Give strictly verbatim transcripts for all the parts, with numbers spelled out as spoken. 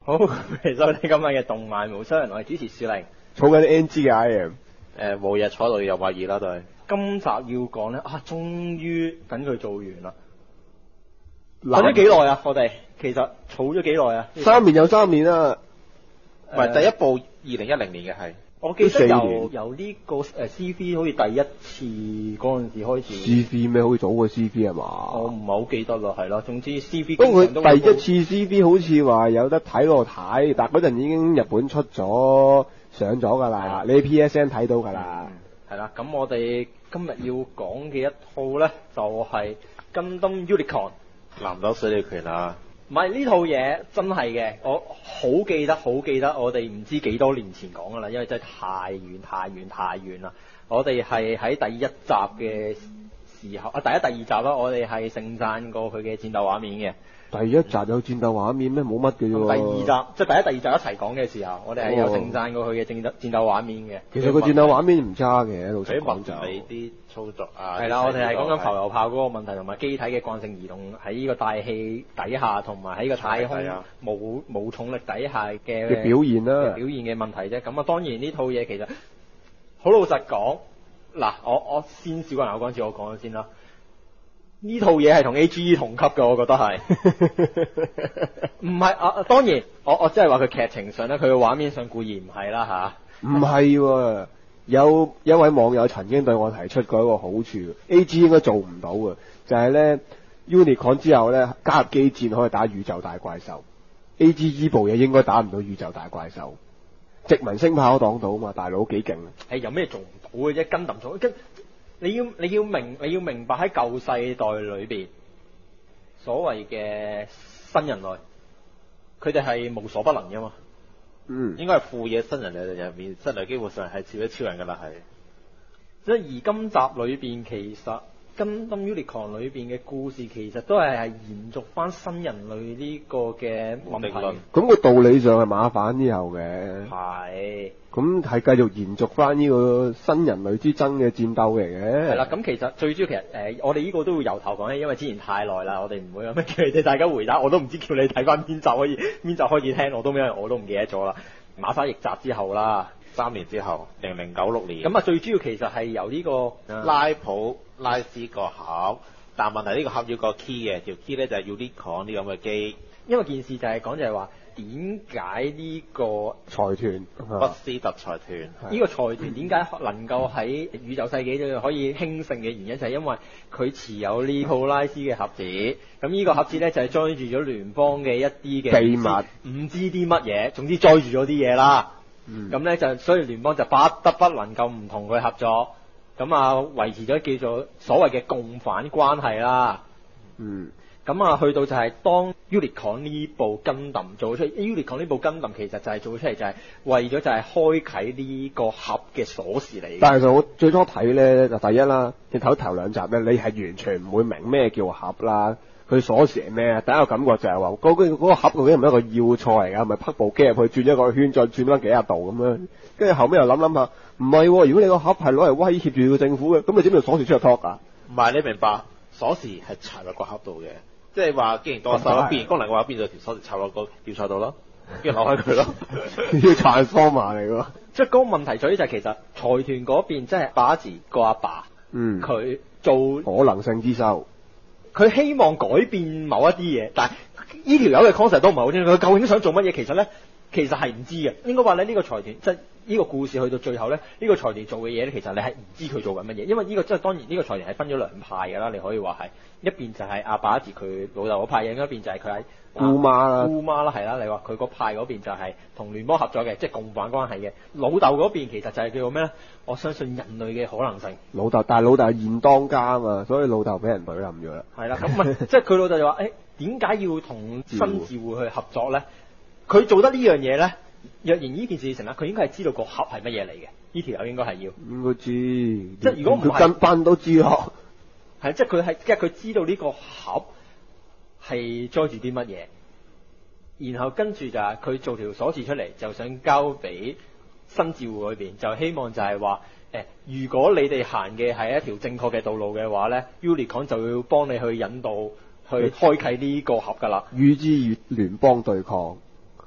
好，其實我哋今日嘅動漫無雙人，我係主持樹玲， 儲緊啲 N G 嘅 I M， 誒冇嘢坐喺度又話熱啦都係。 今集要講咧啊，終於等佢做完啦。等咗幾耐啊？我哋其實儲咗幾耐啊？ 三年有三年啦。 唔係、呃、第一部二零一零年嘅係。 我記得由由呢個誒 C V 好似第一次嗰陣時開始。 C V 咩？好似早過 C V 係嘛？ 我唔係好記得啦，係咯。總之 C V。 不過佢第一次 C V 好似話有得睇嗰度睇，但嗰陣已經日本出咗上咗㗎啦，你 P S N 睇到㗎啦。 係啦，咁我哋今日要講嘅一套咧，就係、是《Gundam Unicorn》。 南斗水力拳啊！ 唔係呢套嘢真係嘅，我好記得，好記得，我哋唔知幾多年前講噶啦，因為真係太遠、太遠、太遠啦。我哋係喺第一集嘅時候，啊第一、第二集啦，我哋係盛讚過佢嘅戰鬥畫面嘅。第一集有戰鬥畫面咩？冇乜嘅啫。第二集即係第一、第二集一齊講嘅時候，我哋係有盛讚過佢嘅戰鬥戰鬥畫面嘅。其實個戰鬥畫面唔差嘅，老實講就。你啲操作啊。係啦，我哋係講緊浮游炮嗰個問題，同埋機體嘅慣性移動喺呢個大氣底下，同埋喺個太空冇冇重力底下嘅嘅表現啦，表現嘅問題啫。咁啊，當然呢套嘢其實好老實講，嗱，我我先少個人講，次我講咗先啦。呢套嘢係同 A G E 同級嘅，我覺得係。唔係啊，當然，我我即係話佢劇情上咧，佢嘅畫面上固然唔係啦吓。唔係喎，有一位網友曾經對我提出過一個好處 ，A G E 應該做唔到嘅，就係咧 Unicorn 之後咧加入機戰可以打宇宙大怪獸 ，A G E 部嘢應該打唔到宇宙大怪獸。殖民星炮擋到嘛，大佬幾勁啊！誒，有咩做唔到嘅啫？跟揼做跟。你要你要明你要明白喺舊世代裏邊，所謂嘅新人類，佢哋係無所不能噶嘛。嗯，應該係副野新人類入面，新人類基本上係超咗超人噶啦，係。即係而今集裏邊，其實 Gundam Unicorn 裏邊嘅故事，其實都係係延續翻新人類呢個嘅問題。咁個道理上係馬反之後嘅。係。咁係繼續延續翻呢個新人類之爭嘅戰鬥嚟嘅。係啦，咁其實最主要其實誒、呃，我哋呢個都會由頭講起，因為之前太耐啦，我哋唔會有咩叫你哋大家回答，我都唔知叫你睇翻邊集可以邊集開始聽，我都因為我都唔記得咗啦。馬沙逆襲之後啦，三年之後，零零九六年。咁啊，最主要其實係由呢、這個、嗯、拉普拉斯個盒，但問題呢個盒要個 key 嘅，條 key 咧就係要 Unicorn 啲咁嘅機。因為件事就係講就係話。點解呢個財團不斯特財團呢個財團點解能夠喺宇宙世紀度可以興盛嘅原因就係因為佢持有呢套拉斯嘅盒子，咁呢個盒子咧就係裝住咗聯邦嘅一啲嘅秘密，唔知啲乜嘢，總之載住咗啲嘢啦。咁咧、嗯、就所以聯邦就不得不能夠唔同佢合作，咁啊維持咗叫做所謂嘅共犯關係啦。嗯。咁啊，去到就係當 Unicorn 呢部 Gundam 做出 Unicorn 呢部 Gundam 其實就係做出嚟就係為咗就係開啟呢個盒嘅鎖匙嚟嘅。但係就我最初睇咧，就第一啦，你睇頭兩集咧，你係完全唔會明咩叫盒啦，佢鎖匙係咩？第一個感覺就係話，嗰個嗰個盒究竟係咪一個要塞嚟㗎？係咪啪部機入去轉一個圈，再轉翻幾廿度咁樣？跟住後尾又諗諗下，唔係喎，如果你個盒係攞嚟威脅住個政府嘅，咁你點樣鎖匙出去托啊？唔係，你明白鎖匙係插入個盒度嘅。即係話，既然多手變功能嘅話，變咗條鎖匙插落個吊塞度咯，跟住攞開佢咯。要 transformer 嚟喎。即係嗰個問題在於就係其實財團嗰邊即係把持個阿爸，嗯，佢做可能性之修，佢希望改變某一啲嘢，但係呢條友嘅 concept 都唔係好清楚，佢究竟想做乜嘢？其實咧，其實係唔知嘅。應該話咧，呢個財團即係呢個故事去到最後咧，呢、呢個財團做嘅嘢咧，其實你係唔知佢做緊乜嘢，因為呢、呢個即係當然呢個財團係分咗兩派㗎啦，你可以話係。一邊就係阿把持佢老豆嗰派，另一邊就係佢喺姑媽啦，姑媽啦係啦。你話佢嗰派嗰邊就係同聯邦合作嘅，即係共犯關係嘅。老豆嗰邊其實就係叫做咩咧？我相信人類嘅可能性。老豆，但係老豆係現當家啊嘛，所以老豆俾人懟冧咗啦。係啦，咁咪即係佢老豆就話：誒點解要同新自會去合作咧？佢做得呢樣嘢咧，若然呢件事成啦，佢應該係知道個盒係乜嘢嚟嘅。呢條友應該係要應該知，即係如果唔係，佢跟班都知咯。係，即係佢係，即係佢知道呢個盒係載住啲乜嘢，然後跟住就係佢做條鎖匙出嚟，就想交俾新智戶嗰邊，就希望就係話，誒，如果你哋行嘅係一條正確嘅道路嘅話咧 ，Unicorn 就要幫你去引導，去開啟呢個盒噶啦。與之與聯邦對抗。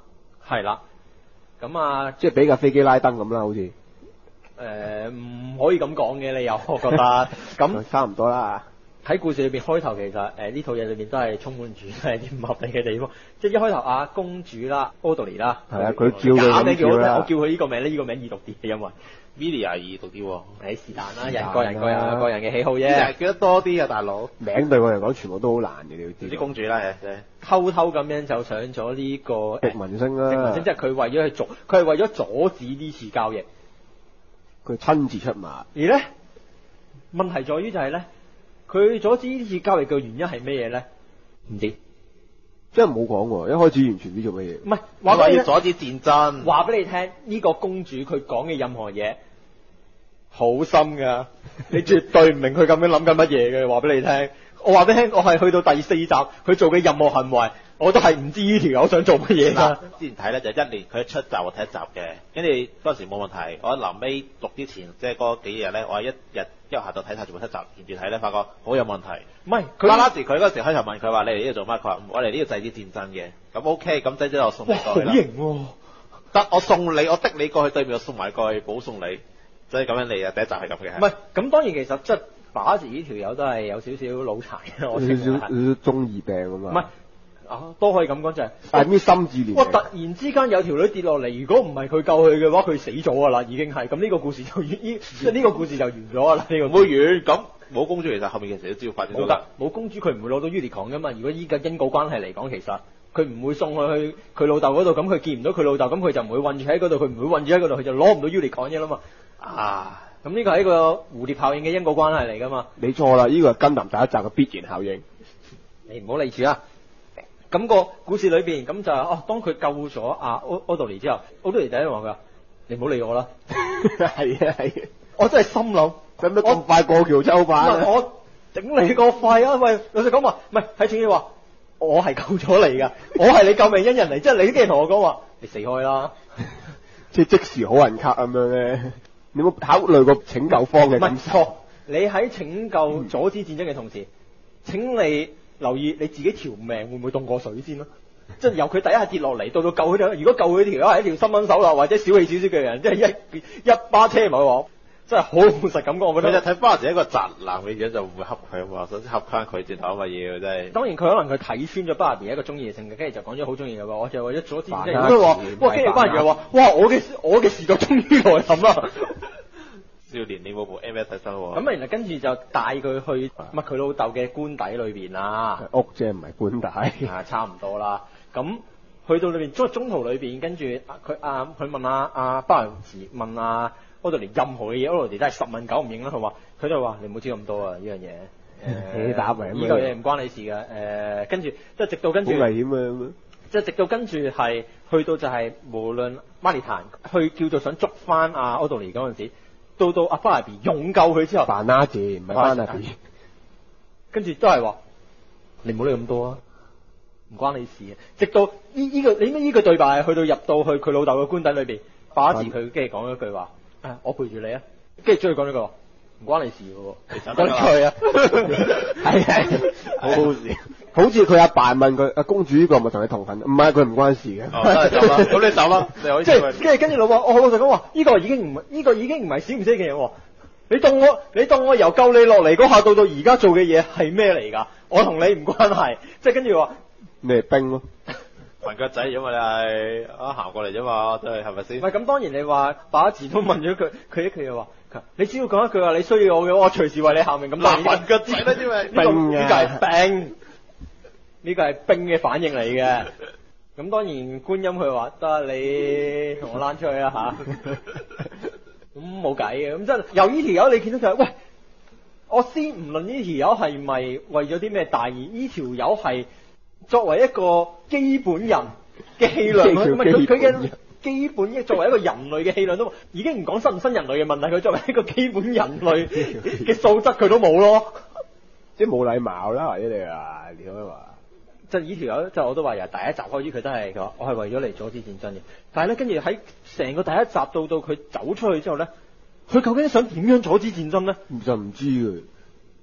係啦。咁啊， 即係俾架飛機拉登咁啦，好似。 誒唔、可以咁講嘅，你又我覺得咁差唔多啦。 喺故事裏邊開頭其實誒呢套嘢裏邊都係充滿住係啲唔合理嘅地方，即係一開頭啊公主啦 Audrey 啦， 係啊，佢叫佢假名叫我咁叫啦我叫佢呢個名咧，呢、個名易讀啲嘅，因為 Melia 易讀啲喎， 誒是但啦， 是但啦人個人個人個人嘅喜好但係啫， 記得多啲啊，大佬。 名對我嚟講全部都好難嘅，你要知道。 啲公主啦，誒偷偷咁樣就上咗呢、個誒殖民星啦， 殖民星，即係佢為咗去阻，佢係為咗阻止呢次交易， 佢親自出馬。 而咧問題在於就係咧，佢阻止呢次交易嘅原因係咩嘢咧？唔知。 真係冇講喎，一開始完全唔知做乜嘢。 唔係話話俾你聽要阻止戰爭。 話俾你聽，呢、個公主佢講嘅任何嘢好深噶，你絕對唔明佢咁樣諗緊乜嘢嘅。話俾你聽，我話俾你聽，我係去到第四集，佢做嘅任何行為，我都係唔知呢條友想做乜嘢嗱㗎。， 之前睇咧就一年佢一出集我睇一集嘅，跟住嗰陣時冇問題。我臨尾錄之前即係嗰幾日咧，我係一日一日下晝睇晒全部七集，連住睇咧，發覺好有問題。 唔係拉拉佢， 時佢嗰時開頭問佢話：你嚟呢度做乜？佢話我嚟呢度制止戰爭嘅。咁 OK，咁仔仔我送你哇好過去啦。 型喎！ 得我送你，我的你過去對面，我送埋過去保送你。所以咁樣嚟啊！第一集係咁嘅。 唔係咁，當然其實即係把持呢條友都係有少少腦殘嘅，我有少少承認係少中二病咁唔係嘛。 啊，都可以咁講就係、 係咩心智年哇！突齡？ 然之間有條女跌落嚟，如果唔係佢救佢嘅話，佢死咗㗎啦，已經係咁呢個故事就完，呢即係呢個故事就完咗㗎啦。呢、個唔會遠咁冇公主，其實後面其實都知道發展到冇得冇公主，佢唔會攞到 Unicorn 噶嘛。如果依個因果關係嚟講，其實佢唔會送佢去佢老豆嗰度，咁佢見唔到佢老豆，咁佢就唔會韞住喺嗰度，佢唔會韞住喺嗰度，佢就攞唔到 Unicorn 嘅啦嘛。 啊！ 咁呢個係一個蝴蝶效應嘅因果關係嚟噶嘛。 你錯啦，呢個係根林第一集嘅必然效應。 你唔好理住啊。咁、個故事裏邊咁就係哦，當佢救咗阿 Audrey 之後，Audrey 第一話佢話：你唔好理我啦。 係啊係啊， 我真係心諗。 使唔使咁快過橋抽唔係板？ 我整你個肺啊！喂，老實講話，唔係喺正要話，我係救咗你㗎，我係你救命恩人嚟，即係你都竟然同我講話，你死開啦！ 即係即時好人卡咁樣咧。你有冇考慮過拯救方嘅唔感受？ 係錯，你喺拯救阻止戰爭嘅同時，請你留意你自己條命會唔會凍過水先咯？即係由佢第一下跌落嚟，到到救佢條，如果救佢條友係一條新聞手啦，或者小氣少少嘅人，即係一一巴車埋去，真係好老實感覺，我覺得。 佢就睇巴士一個宅男嘅樣就唔會恰佢啊嘛，想恰翻佢轉頭啊嘛要真係。 當然佢可能佢睇穿咗巴比一個中意嘅性格，跟住就講咗好中意嘅話，我就係為咗阻止戰爭。 扮啦佢話唔係哇，跟住巴比又話，哇，我嘅我嘅時代終於來臨啦！ 少年你冇部 M S 睇身喎。 咁啊，然後跟住就帶佢去乜佢老豆嘅官邸裏邊啦， 屋啫，唔係官邸。 啊，差唔多啦。咁去到裏邊，中中途裏邊，跟住佢啊，佢問阿阿巴爾茨問阿 Audrey任何嘅嘢，Audrey都係十問九唔應啦。佢話佢就話你唔好知咁多啊，呢樣嘢。 你打明呢個嘢唔關你事嘅。誒，跟住即係直到跟住。 好危險啊！咁樣即係直到跟住係去到就係無論馬利坦去叫做想捉翻阿 Audrey 嗰陣時，到到阿巴比勇救佢之後， 扮拉字唔係班阿 B。 跟住都係話你唔好理咁多啊，唔關你事嘅。直到呢呢、個你咩呢句對白係去到入到去佢老豆嘅官邸裏邊，巴字佢跟住講咗句話：誒、我陪住你啊！跟住追佢講咗句話：唔關你事嘅喎。其實講佢啊， 係係，好好笑。好似佢阿爸問佢：阿公主呢個係咪同你同份？唔係，佢唔關事嘅。 哦，得走啦，咁你走啦，你可以即係跟住跟住老話，我老實講話，呢、個已經唔呢、個已經唔係少唔少嘅嘢喎。你當我你當我由救你落嚟嗰下到到而家做嘅嘢係咩嚟㗎？我同你唔關係，即係跟住話你係兵咯。 裙腳仔啫嘛，你係啊行過嚟啫嘛，真係係咪先？ 唔係咁，當然你話把字都問咗佢，佢一句又話，你只要講一句話，你需要我嘅，我隨時為你效命。咁當然裙腳仔啦，因為呢個兵啊呢個係兵，呢個係兵嘅反應嚟嘅。咁當然觀音佢話得你同我躝出去啦吓，咁冇計嘅。咁真係由呢條友你見到佢係喂，我先唔論呢條友係咪為咗啲咩大義，呢條友係作為一個基本人嘅氣量，唔係佢佢嘅基本嘅作為一個人類嘅氣量都已經唔講新唔新人類嘅問題，佢作為一個基本人類嘅素質佢都冇咯， 即係冇禮貌啦，或者你話你可以話。 即係呢條友，即係我都話由第一集開始佢都係佢話我係為咗嚟阻止戰爭嘅，但係咧跟住喺成個第一集到到佢走出去之後咧，佢究竟想點樣阻止戰爭咧？ 就唔知嘅。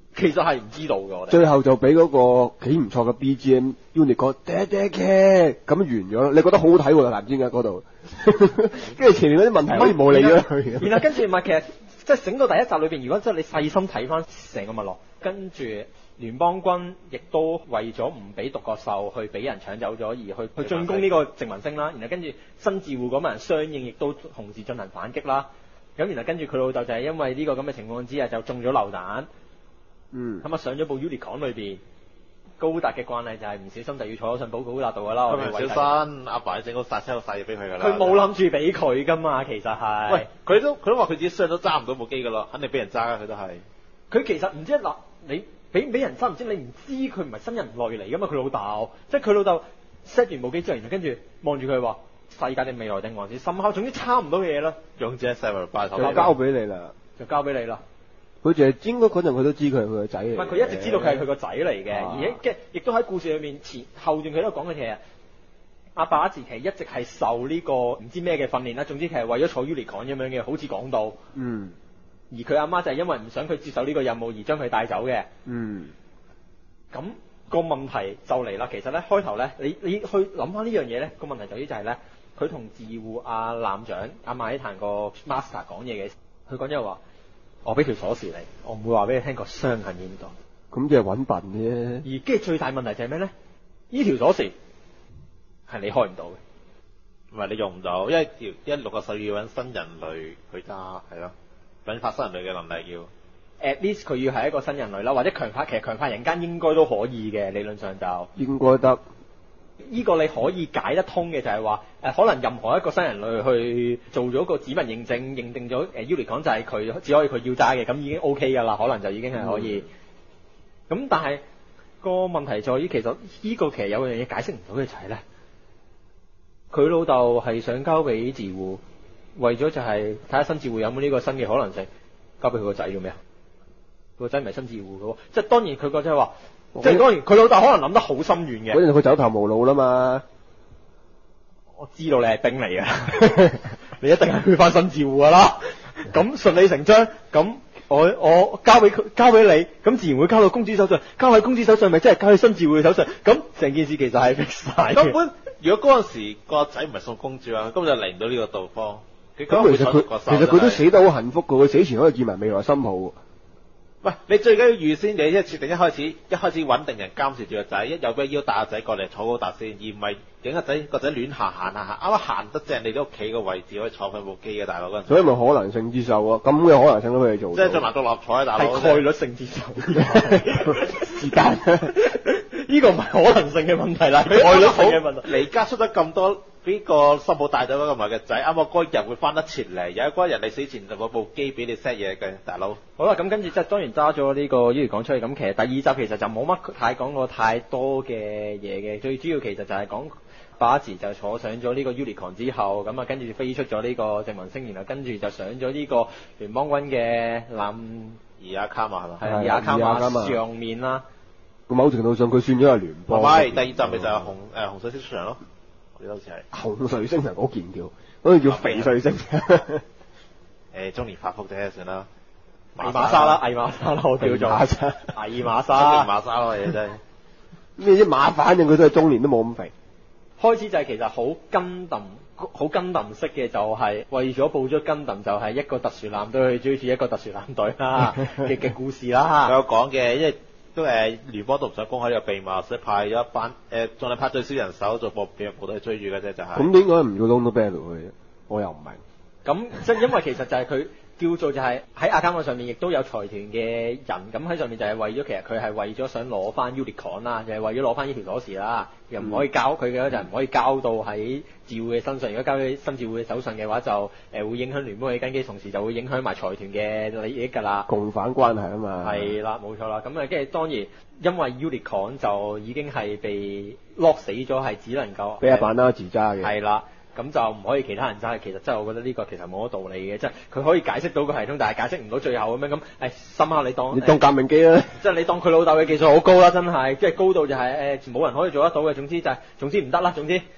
其實係唔知道嘅，我哋。 最後就俾嗰個幾唔錯嘅 B G M Unicorn 嗲嗲嘅咁完咗啦。你覺得好好睇喎，唔知點解嗰度。跟住前面嗰啲問題可以冇理咗佢。 然後跟住唔係其實即係整到第一集裏邊，如果即係你細心睇翻成個脈絡，跟住聯邦軍亦都為咗唔俾獨角獸去俾人搶走咗，而去去進攻呢個殖民星啦。然後跟住新自護嗰班人相應亦都同時進行反擊啦。咁然後跟住佢老豆就係因為呢個咁嘅情況之下就中咗流彈。 嗯， 咁啊上咗部 Unicorn 裏邊，高達嘅慣例就係唔小心就要坐上寶高達度噶啦。我哋小心，阿爸整個剎車好細嘢俾佢噶啦。 佢冇諗住俾佢噶嘛，其實係。 喂，佢都佢都話佢自己傷都揸唔到部機噶咯，肯定俾人揸啊！佢都係。佢其實唔知嗱，你俾唔俾人揸唔知，你唔知佢唔係新人類嚟噶嘛？佢老豆，即係佢老豆 set 完部機之後，然後跟住望住佢話：世界定未來定還是深刻？總之差唔多嘅嘢啦。 勇者細圍拜頭， 就交俾你啦， 就交俾你啦。 佢就係應該嗰陣佢都知佢係佢個仔嚟。 唔係佢一直知道佢係佢個仔嚟嘅， 啊、 而且亦都喺故事裏面前後段佢都講嘅嘢。阿把自其一直係受呢個唔知咩嘅訓練啦，總之佢係為咗坐 Unicorn 咁樣嘅，好似講到。 嗯。 而佢阿媽就係因為唔想佢接受呢個任務而將佢帶走嘅。 嗯。 咁、個問題就嚟啦，其實咧開頭咧，你你去諗翻呢樣嘢咧，個問題就係就係咧，佢同自護阿艦長阿馬希坦個 master 講嘢嘅，佢講咗話。我俾條鎖匙你，我唔會話俾你聽個傷痕喺邊度。 咁即係揾笨啫。 而跟住最大問題就係咩咧？呢條鎖匙係你開唔到嘅， 唔係你用唔到，因為條一六個獸要揾新人類去揸，係咯，引發新人類嘅能力要。 At least 佢要係一個新人類啦，或者強化，其實強化人間應該都可以嘅，理論上就應該得。 呢個你可以解得通嘅就係話，誒可能任何一個新人類去做咗個指紋認證，認定咗誒 Unicorn 就係佢，只可以佢要揸嘅，咁已經 OK 㗎啦，可能就已經係可以。咁、嗯、但係個問題在於，其實呢個其實有樣嘢解釋唔到嘅就係咧，佢老豆係想交俾自護，為咗就係睇下新自護有冇呢個新嘅可能性，交俾佢個仔做咩啊？佢個仔唔係新自護嘅喎，即係當然佢個仔話。即係當然，佢老豆可能諗得好深遠嘅。 嗰陣佢走投無路啦嘛。 我知道你係兵嚟嘅，你一定係去翻新自護噶啦。咁順理成章，咁我我交俾佢，交俾你，咁自然會交到公主手上。交喺公主手上，咪即係交喺新自護嘅手上。咁成件事其實係逼晒。 根本如果嗰陣時個仔唔係送公主啊，根本就嚟唔到呢個地方。 咁其實佢其實佢都死得好幸福噶，佢死前可以見埋未來新抱。 喂，你最緊要預先，你一設定一開始一開始穩定人監視住個仔，一有咩要帶個仔過嚟坐高達先，而唔係影個仔個仔亂行行下行，啱啱行得正你啲屋企個位置可以坐翻部機嘅大佬嗰陣。 所以咪可能性之獸啊，咁嘅可能性都俾你做。 即係進埋獨立彩大佬。 係概率性之獸。是但。呢個唔係可能性嘅問題啦，概率性嘅問題。 你而家出得咁多。呢個新抱帶咗咁埋嘅仔，啱啱嗰日會翻得切嚟，有一嗰日你死前就攞部機俾你 set 嘢嘅，大佬。好啦，咁跟住即係當然揸咗呢個 Unicorn 出去，咁其實第二集其實就冇乜太講過太多嘅嘢嘅，最主要其實就係講巴茲就坐上咗呢個 Unicorn 之後，咁啊跟住飛出咗呢個殖民星，然後跟住就上咗呢個聯邦軍嘅艦伊亞卡馬係嘛？係伊亞卡馬上面啦。 某程度上佢算咗係聯邦。 唔係，第二集咪就係紅誒紅水出場咯。好似係紅水星係嗰件條，好似叫肥水星。 誒，中年發福啫，算啦。 偽馬莎啦，偽馬莎啦，我叫做。偽馬莎。偽馬莎。 馬莎咯，嘢真係。 咩啫馬，反正佢都係中年都冇咁肥。 開始就係其實好跟揼，好跟揼式嘅，就係為咗報咗跟揼，就係一個特殊艦隊去追住一個特殊艦隊啦嘅嘅故事啦。 佢有講嘅，因為。都誒聯邦都唔想公開呢個秘密，所以派咗一班誒，仲、呃、係派最少人手做部秘密部隊去追住嘅啫，就係、是。咁點解唔要 Londo Battle 去？我又唔明。 咁即係因為其實就係佢叫做就係喺亞加曼上面亦都有財團嘅人，咁喺上面就係為咗其實佢係為咗想攞翻 Unicorn 啦，就係為咗攞翻呢條鎖匙啦，又唔可以交佢嘅、嗯、就係唔可以交到喺自護嘅身上。如果交喺新自護嘅手上嘅話，就誒、呃、會影響聯邦嘅根基，同時就會影響埋財團嘅利益㗎啦。 共犯關係啊嘛。 係啦，冇錯啦。咁啊，跟住當然因為 Unicorn 就已經係被 lock 死咗，係只能夠俾阿板啦自揸嘅。 係啦。咁就唔可以其他人揸，其實真係我覺得呢個其實冇乜道理嘅，即係佢可以解釋到個系統，但係解釋唔到最後咁樣咁，誒深刻你當你當革命機啦， 即係你當佢老豆嘅技術好高啦，真係，即係高到就係誒冇人可以做得到嘅，總之就係、是、總之唔得啦，總之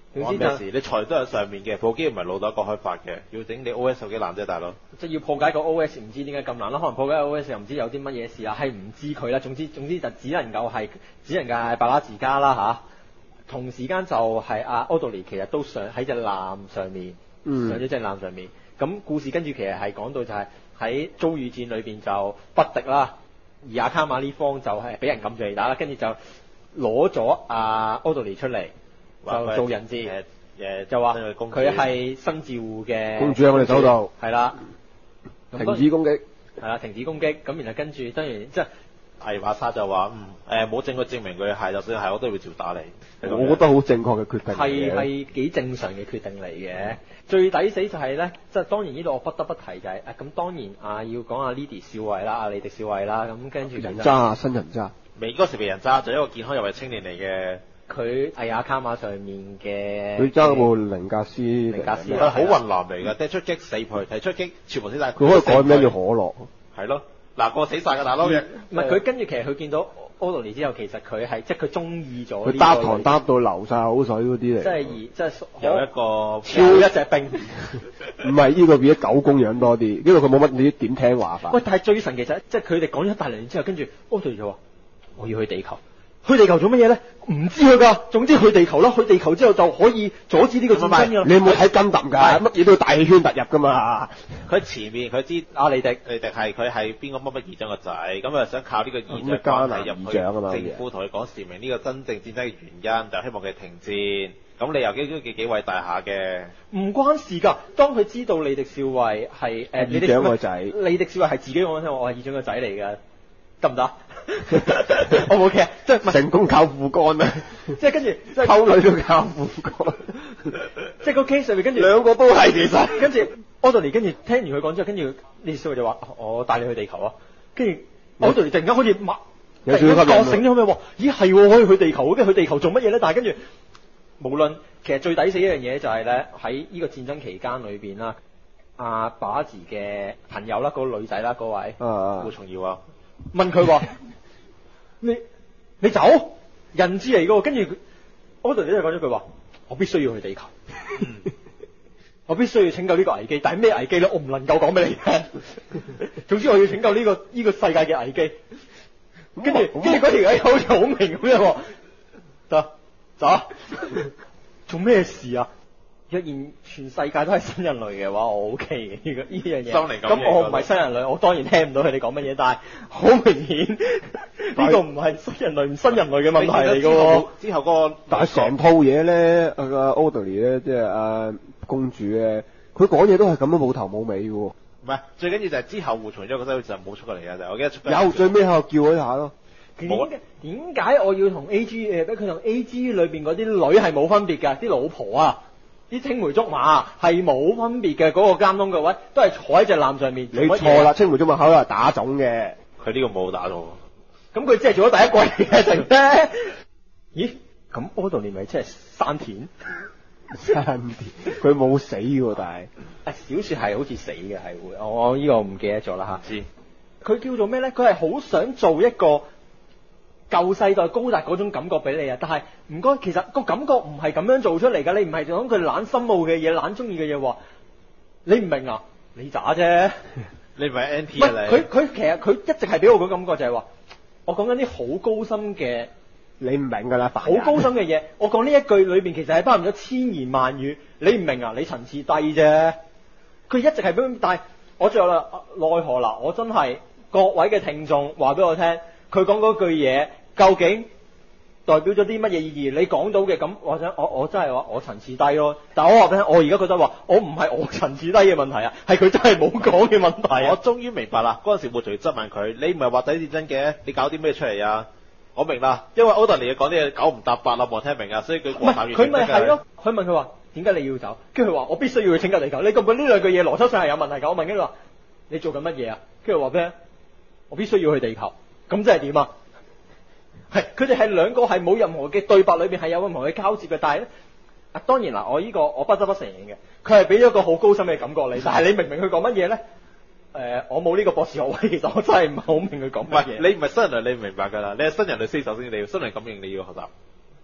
總之就關咩事？你財都係上面嘅，部機唔係老豆一個開發嘅，要整你 O S 有幾難啫，大佬。 即係要破解個 O S， 唔知點解咁難啦。可能破解 O S 又唔知有啲乜嘢事啊，係唔知佢啦。總之總之就只能夠係只能夠係白拉自家啦嚇。同時間就係阿 Audley 其實都上喺隻艦上面， 嗯上咗隻艦上面。咁故事跟住其實係講到就係喺遭遇戰裏邊就不敵啦，而阿卡瑪呢方就係俾人撳住嚟打啦，跟住就攞咗阿 Audley 出嚟就做人質。 誒誒就話佢佢係新照護嘅公主喺我哋手度， 係啦，咁停止攻擊。 係啦，停止攻擊，咁然後跟住當然即係艾華沙就話嗯誒冇證據證明佢係，就算係我都會照打你。 我覺得好正確嘅決定嚟係嘅。 係幾正常嘅決定嚟嘅。最抵死就係咧，即係當然呢度我不得不提就係、誒咁當然啊要講阿 Lady 少尉啦，阿莉迪少尉啦，咁跟住人渣啊，新人渣。 未嗰時被人渣，就一個健康又為青年嚟嘅。 佢係阿卡瑪上面嘅， 佢揸嗰部寧格斯，寧格斯佢係好雲南嚟㗎，踢出擊死佢，踢出擊全部死晒。 佢可以改名叫可樂。 係咯，嗱個死晒㗎大佬嘅。 唔係佢跟住其實佢見到 Audley 之後，其實佢係即係佢中意咗呢個佢搭堂搭到流晒口水嗰啲嚟。 即係而即係有一個超一隻兵。 唔係呢個變咗狗公樣多啲，因為佢冇乜你點聽話法。 喂，但係最神奇就係即係佢哋講咗一大輪之後，跟住 Audley 就話：我要去地球。去地球做乜嘢咧？唔知佢㗎。總之去地球啦，去地球之後就可以阻止呢個戰爭㗎。 你有冇睇金揼㗎？乜嘢都要大氣圈突入㗎嘛。 佢前面佢知阿利迪， 利迪係佢係邊個乜乜議長個仔，咁啊想靠呢個議長咁加拿關係入議長啊嘛去政府同佢講示明呢個真正戰爭嘅原因，就希望佢停戰。咁你又幾都幾幾偉大下嘅。 唔關事㗎。當佢知道利迪少尉係誒議長個仔， 利迪少尉係自己講聲我係議長個仔嚟㗎，得唔得？我冇嘅，即係成功靠父幹啊！ 即係跟住即係溝女都靠父幹， 即係個 case 上面跟住兩個都係其實。 跟住 Audley 跟住聽完佢講之後，跟住利迪少尉就話：我帶你去地球啊！跟住 Audley 突然間好似突然間覺醒咗咩喎？咦係喎，可以去地球，跟住去地球做乜嘢咧？但係跟住無論其實最抵死一樣嘢就係咧，喺呢個戰爭期間裏邊啦，阿把子嘅朋友啦，嗰個女仔啦，嗰位啊胡松耀啊， 問佢話：你你走人質嚟㗎喎？跟住 Audley 就講咗句話：我必須要去地球，我必須要拯救呢個危機。但係咩危機咧？我唔能夠講俾你聽。總之我要拯救呢、呢個呢、呢個世界嘅危機。跟住跟住嗰條友好似好明咁樣喎，得走，做咩事啊？若然全世界都係新人類嘅話，我 OK 嘅呢個呢樣嘢。 心靈感應咁我唔係新人類，我當然聽唔到佢哋講乜嘢，但係好明顯呢個唔係新人類唔新人類嘅問題嚟㗎喎。 之後嗰個， 但係成套嘢咧，阿 Audley 咧，即係阿公主咧，佢講嘢都係咁樣冇頭冇尾嘅喎。 唔係最緊要就係之後胡松咗個西就冇出過嚟嘅，就我記得出過。 有最尾喺度叫佢一下咯。 點解點解我要同 A G 誒？佢同 A G 裏邊嗰啲女係冇分別㗎，啲老婆啊，啲青梅竹馬係冇分別嘅。嗰、那個監通嘅位都係坐喺隻艦上面。 你錯啦，青梅竹馬口係打腫嘅。 佢呢個冇打到。 咁佢只係做咗第一季嘅成啫。咦？咁 Audley 咪即係山田？ 山田佢冇死喎，但係啊小説係好似死嘅，係會我呢個唔記得咗啦嚇。 知佢叫做咩咧？佢係好想做一個舊世代高達嗰種感覺俾你啊！但係唔該，其實個感覺唔係咁樣做出嚟㗎。你唔係就講佢懶深奧嘅嘢、懶中意嘅嘢喎。你唔明啊？你渣啫。 你唔係 N T 唔啊你？ 係佢佢其實佢一直係俾我個感覺就係話，我講緊啲好高深嘅。 你唔明㗎啦， 好高深嘅嘢，我講呢一句裏邊其實係包含咗千言萬語，你唔明啊？你層次低啫。佢一直係咁，但係我最後啦，奈何啦？我真係各位嘅聽眾話俾我聽，佢講嗰句嘢究竟代表咗啲乜嘢意義？你講到嘅咁，我想我我真係話我層次低咯。但係我話俾你聽，我而家覺得話我唔係我層次低嘅問題啊，係佢真係冇講嘅問題啊。 我終於明白啦！嗰陣時胡松質問佢：你唔係話底戰爭嘅，你搞啲咩出嚟啊？我明啦，因為 Audley 講啲嘢九唔搭八啦，冇聽明啊，所以佢唔係佢咪係咯？佢問佢話點解你要走？跟住佢話我必須要去拯救地球。你覺唔覺呢兩句嘢邏輯上係有問題㗎？我問佢話你做緊乜嘢啊？跟住話咩？我必須要去地球。咁即係點啊？係佢哋係兩個係冇任何嘅對白裏邊係有任何嘅交接嘅，但係咧啊當然啦，我呢個我不得不承認嘅，佢係俾咗個好高深嘅感覺你，但係你明唔明佢講乜嘢咧？誒、呃，我冇呢個博士學位，其實我真係唔係好明佢講乜嘢。 你唔係新人類，你唔明白㗎啦。你係新人類先，首先你要新人感應，你要學習。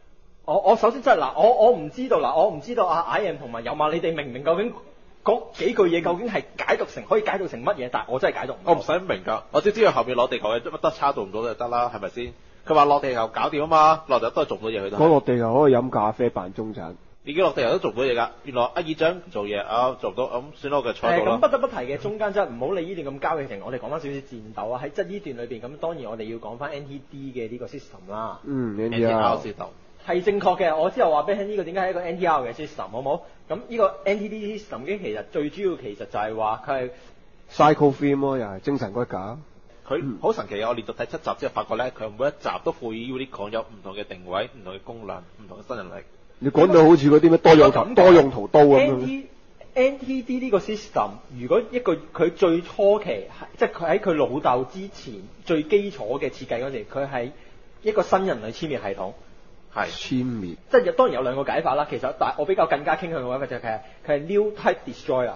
我我首先真係嗱，我我唔知道嗱，我唔知道阿 I M 同埋有馬，你哋明唔明究竟嗰幾句嘢究竟係解讀成可以解讀成乜嘢？但係我真係解讀唔到。 我唔使明㗎，我只知道後面落地球嘅乜得差做唔到就得啦，係咪先？佢話落地球搞掂啊嘛，落地球都係做唔到嘢佢都係。 講落地球可以飲咖啡扮中產。 已經落地球都做唔到嘢㗎，原來阿議長唔做嘢啊，做唔到咁算啦，我嘅誒錯到啦。 咁不得不提嘅中間真係唔好理呢段咁交嘅情，我哋講翻少少戰鬥啊！喺即係呢段裏邊咁，當然我哋要講翻 N T D 嘅呢個 system 啦。 嗯 N ，N T T R R 先頭係正確嘅，我之後話俾你聽呢個點解係一個 N T R 嘅 system 好冇？咁呢個 N T D system 嘅其實最主要其實就係話佢係 Cycle Theme 咯，又係精神骨架。 佢好神奇嘅，我連續睇七集之後發覺咧，佢每一集都賦予 Unicorn 有唔同嘅定位、唔同嘅功能、唔同嘅新能力。 你講到好似嗰啲咩多用途多用途刀咁樣。 N T N T D 呢個 system，如果一個佢最初期，即係佢喺佢老豆之前最基礎嘅設計嗰時，佢係一個新人類殲滅系統。 係殲滅。 即係當然有兩個解法啦。其實但係我比較更加傾向嘅話，就係佢係佢係 New Type Destroyer。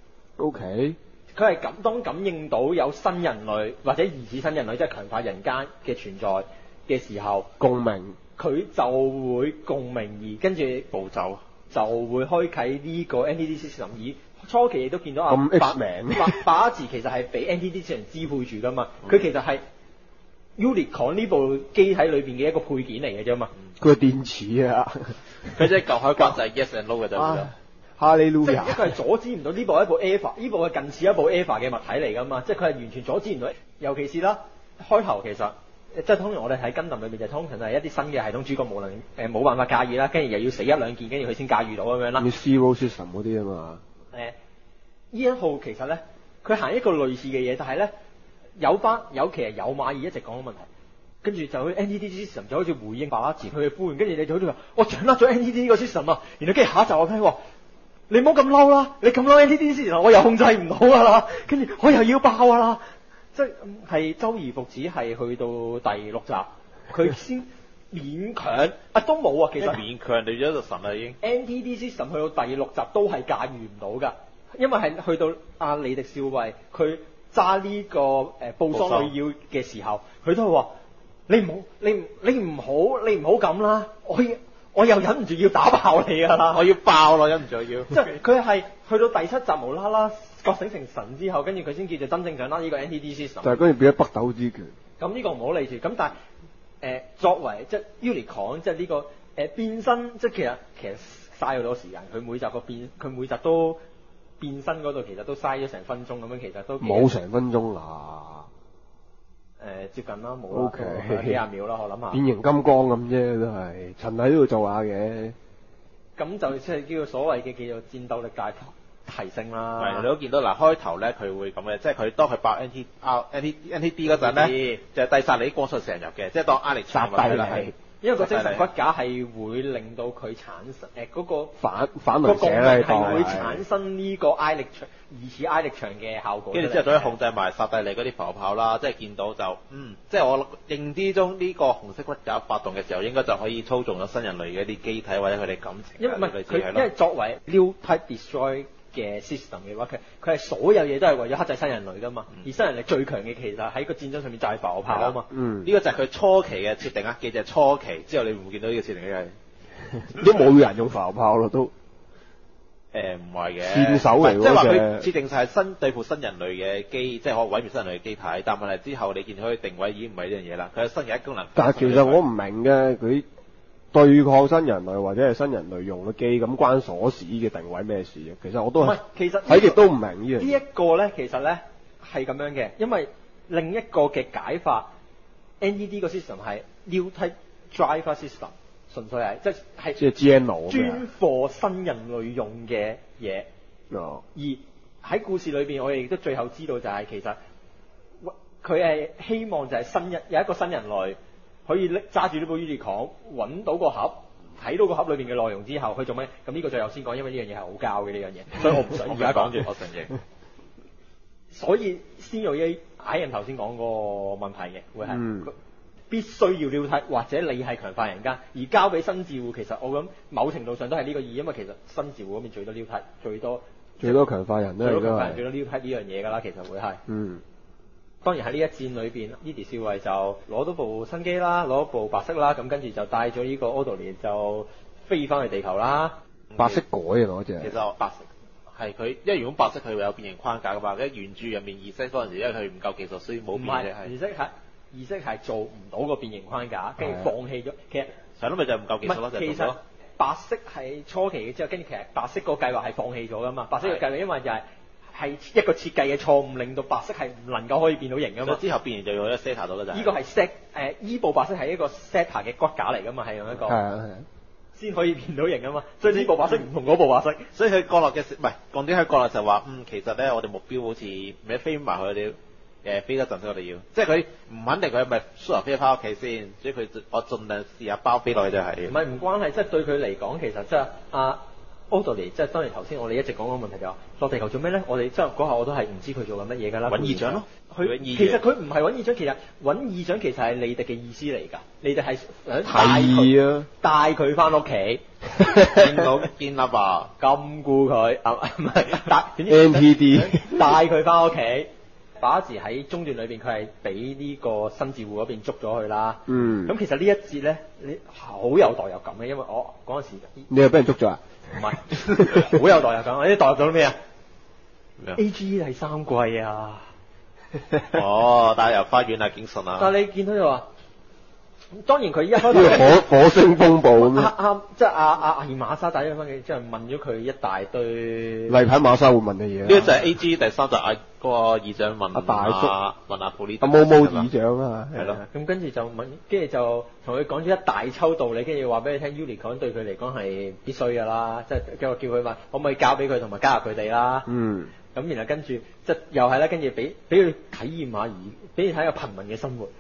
O K。 佢係感當感應到有新人類或者疑似新人類，即係強化人間嘅存在嘅時候， 共鳴。 佢就會共鳴而跟住步驟就會開啟呢個 N T D system。而初期亦都見到啊， 咁把 X-Man 把把字其實係俾 N T D system 支配住噶嘛。佢、嗯、其實係 Unicorn 呢部機體裏邊嘅一個配件嚟嘅啫嘛。 佢係電池啊， 佢即係舊海關就係 yes and no 嘅啫。 哈利路亞。 即係佢係阻止唔到呢部係一部 Eva，呢部係近似一部 Eva 嘅物體嚟噶嘛。即係佢係完全阻止唔到。尤其是啦，開頭其實。即係通常我哋喺根林裏邊就通常係一啲新嘅系統，主角無能誒冇辦法駕馭啦，跟住又要死一兩件，跟住佢先駕馭到咁樣啦。 要 Zero System 嗰啲啊嘛。 誒，呢一號其實咧，佢行一個類似嘅嘢，但係咧有班有其實有馬爾一直講嘅問題，跟住就去 N T D system 就好似回應巴拉字佢嘅呼喚，跟住你就好似話我掌握咗 N T D 呢個 system 啊，然後跟住下一集我聽話，你唔好咁嬲啦，你咁嬲 N T D system 我又控制唔到㗎啦，跟住我又要爆㗎啦。即係周而復始，係去到第六集，佢先勉強啊都冇啊，其實勉強你咗就神啦已經。 N T D system 去到第六集都係駕馭唔到㗎，因為係去到阿李迪少尉佢揸呢個誒布桑女妖嘅時候，佢都係話你唔好你唔你唔好你唔好咁啦，我我又忍唔住要打爆你㗎啦， 我要爆咯，忍唔住要。 即係佢係去到第七集無啦啦覺醒成神之後，跟住佢先叫做真正掌握呢個 N T D system。 就係跟住變咗北斗之拳。 咁呢個唔好理住。咁但係誒、呃、作為即係 Unicorn 即係呢個誒、呃、變身，即係其實其實嘥好多時間。佢每集個變，佢每集都變身嗰度，其實都嘥咗成分鐘咁樣，其實都冇成分鐘啦。 誒、呃、接近啦，冇啦 Okay 幾廿秒啦，我諗下。 變形金剛咁啫，都係陳喺度做下嘅。 咁就即係叫做所謂嘅叫做戰鬥力大提升啦。 係，你都見到嗱，開頭咧佢會咁嘅，即係佢當佢爆 N T R N T N T D 嗰陣咧，就係遞殺你啲光速射入嘅，即係當壓力殺低你。因為個精神骨架係會令到佢產生誒嗰、那個反反雷射咧， 係會產生呢個壓力場疑似壓力場嘅效果。 跟住之後再控制埋殺低你嗰啲浮炮啦，即係見到就嗯，即係我認知中呢個紅色骨架發動嘅時候，應該就可以操縱咗新人類嘅一啲機體或者佢哋感情。 因為唔係佢，因為作為 New Type Destroy 嘅 system 嘅話，佢佢係所有嘢都係為咗克制新人類噶嘛，嗯、而新人類最強嘅其實喺個戰爭上面就係浮炮啊嘛。 嗯， 呢個就係佢初期嘅設定啊，記住係初期，之後你會唔會見到呢個設定嘅？ 都冇人用浮炮咯，都誒唔係嘅， 戰手嚟， 即係話佢設定晒新對付新人類嘅機，即係可以毀滅新人類嘅機體。但問題之後，你見佢定位已經唔係呢樣嘢啦，佢有新嘅一功能。 但係其實我唔明嘅，佢對抗新人類或者係新人類用嘅機，咁關鎖匙嘅定位咩事啊？其實我都係， 其實睇極都唔明呢樣。 呢一個咧，其實咧係咁樣嘅，因為另一個嘅解法 ，N T D 個 system 係 New Type Driver System， 純粹係即係即係 G N O 專貨新人類用嘅嘢。 哦。 而喺故事裏邊，我哋亦都最後知道就係其實佢係希望就係新一有一個新人類。可以拎揸住呢部 Unicorn 揾到個盒，睇到個盒裏邊嘅內容之後，去做咩？咁呢個最後先講，因為呢樣嘢係好膠嘅呢樣嘢，所以我唔想而家講住。我承認。所以先有一矮人頭先講個問題嘅，會係、嗯、必須要撩梯，或者你係強化人間，而交俾新自護。其實我諗某程度上都係呢個意義，因為其實新自護嗰邊最多撩梯，最多最多強化人都係最多強化人最多撩梯呢樣嘢㗎啦，其實會係。 嗯。 當然喺呢一戰裏邊 ，Edie 少尉就攞到部新機啦，攞部白色啦，咁跟住就帶咗呢個 Audrey 就飛翻去地球啦。 白色改啊嗰隻。 其實白色係佢，因為如果白色佢會有變形框架噶嘛，跟住原著入面二色嗰陣時，因為佢唔夠技術，所以冇唔係變嘅係。 二色係二色係做唔到個變形框架，跟住放棄咗。其實係咯，咪就係唔夠技術咯，就係其實咁咯。 白色係初期嘅之後，跟住其實白色個計劃係放棄咗噶嘛。白色嘅計劃因為就係、係一個設計嘅錯誤，令到白色係唔能夠可以變到型噶嘛。 之後變形就用咗 Zeta 到啦就係。 呢個係 set 誒依部白色係一個 Zeta 嘅骨架嚟噶嘛，係用一個。 係啊係啊。 先可以變到型啊嘛，所以呢部白色唔同嗰部白色， 所以佢降落嘅時，唔係降點喺降落就話，嗯，其實咧我哋目標好似咪飛埋佢哋誒飛得陣先，我哋要，即係佢唔肯定佢係咪 sure 飛翻屋企先，所以佢我盡量試下包飛落去就係。 唔係唔關係，即係對佢嚟講，其實即係阿 Audrey，即係當然頭先我哋一直講個問題就話落地球做咩咧？我哋即係嗰下我都係唔知佢做緊乜嘢㗎啦。 揾議長咯， 佢其實佢唔係揾議長，其實揾議長其實係利迪嘅意思嚟㗎，利迪係想帶佢啊， 帶佢翻屋企。 見到建立啊， 禁錮佢啊，唔係帶 N P D 帶佢翻屋企。巴士喺中段裏邊，佢係俾呢個新自護嗰邊捉咗佢啦。 嗯。 咁其實呢一節咧，你好有代入感嘅，因為我嗰陣時你又俾人捉咗啊？ 唔係，好有代入感。你代入到咩啊 ？A G 第三季啊。 哦，但係遊花園啊，警訊啊。 但係你見到就話。當然佢一開頭火火星風暴咁樣， 啱啱即係阿阿阿馬莎打咗翻佢，即係問咗佢一大堆。 例牌馬莎會問你嘢。 呢個就係 A G 第三集阿嗰個議長問阿大叔問阿布利阿毛毛議長啊， 係咯。 咁跟住就問，跟住就同佢講咗一大抽道理，跟住話俾你聽 Unicorn 對佢嚟講係必須㗎啦，即係叫叫佢問可唔可以交俾佢同埋加入佢哋啦。 嗯。 咁然後跟住即係又係啦，跟住俾俾佢體驗下而俾佢睇下貧民嘅生活。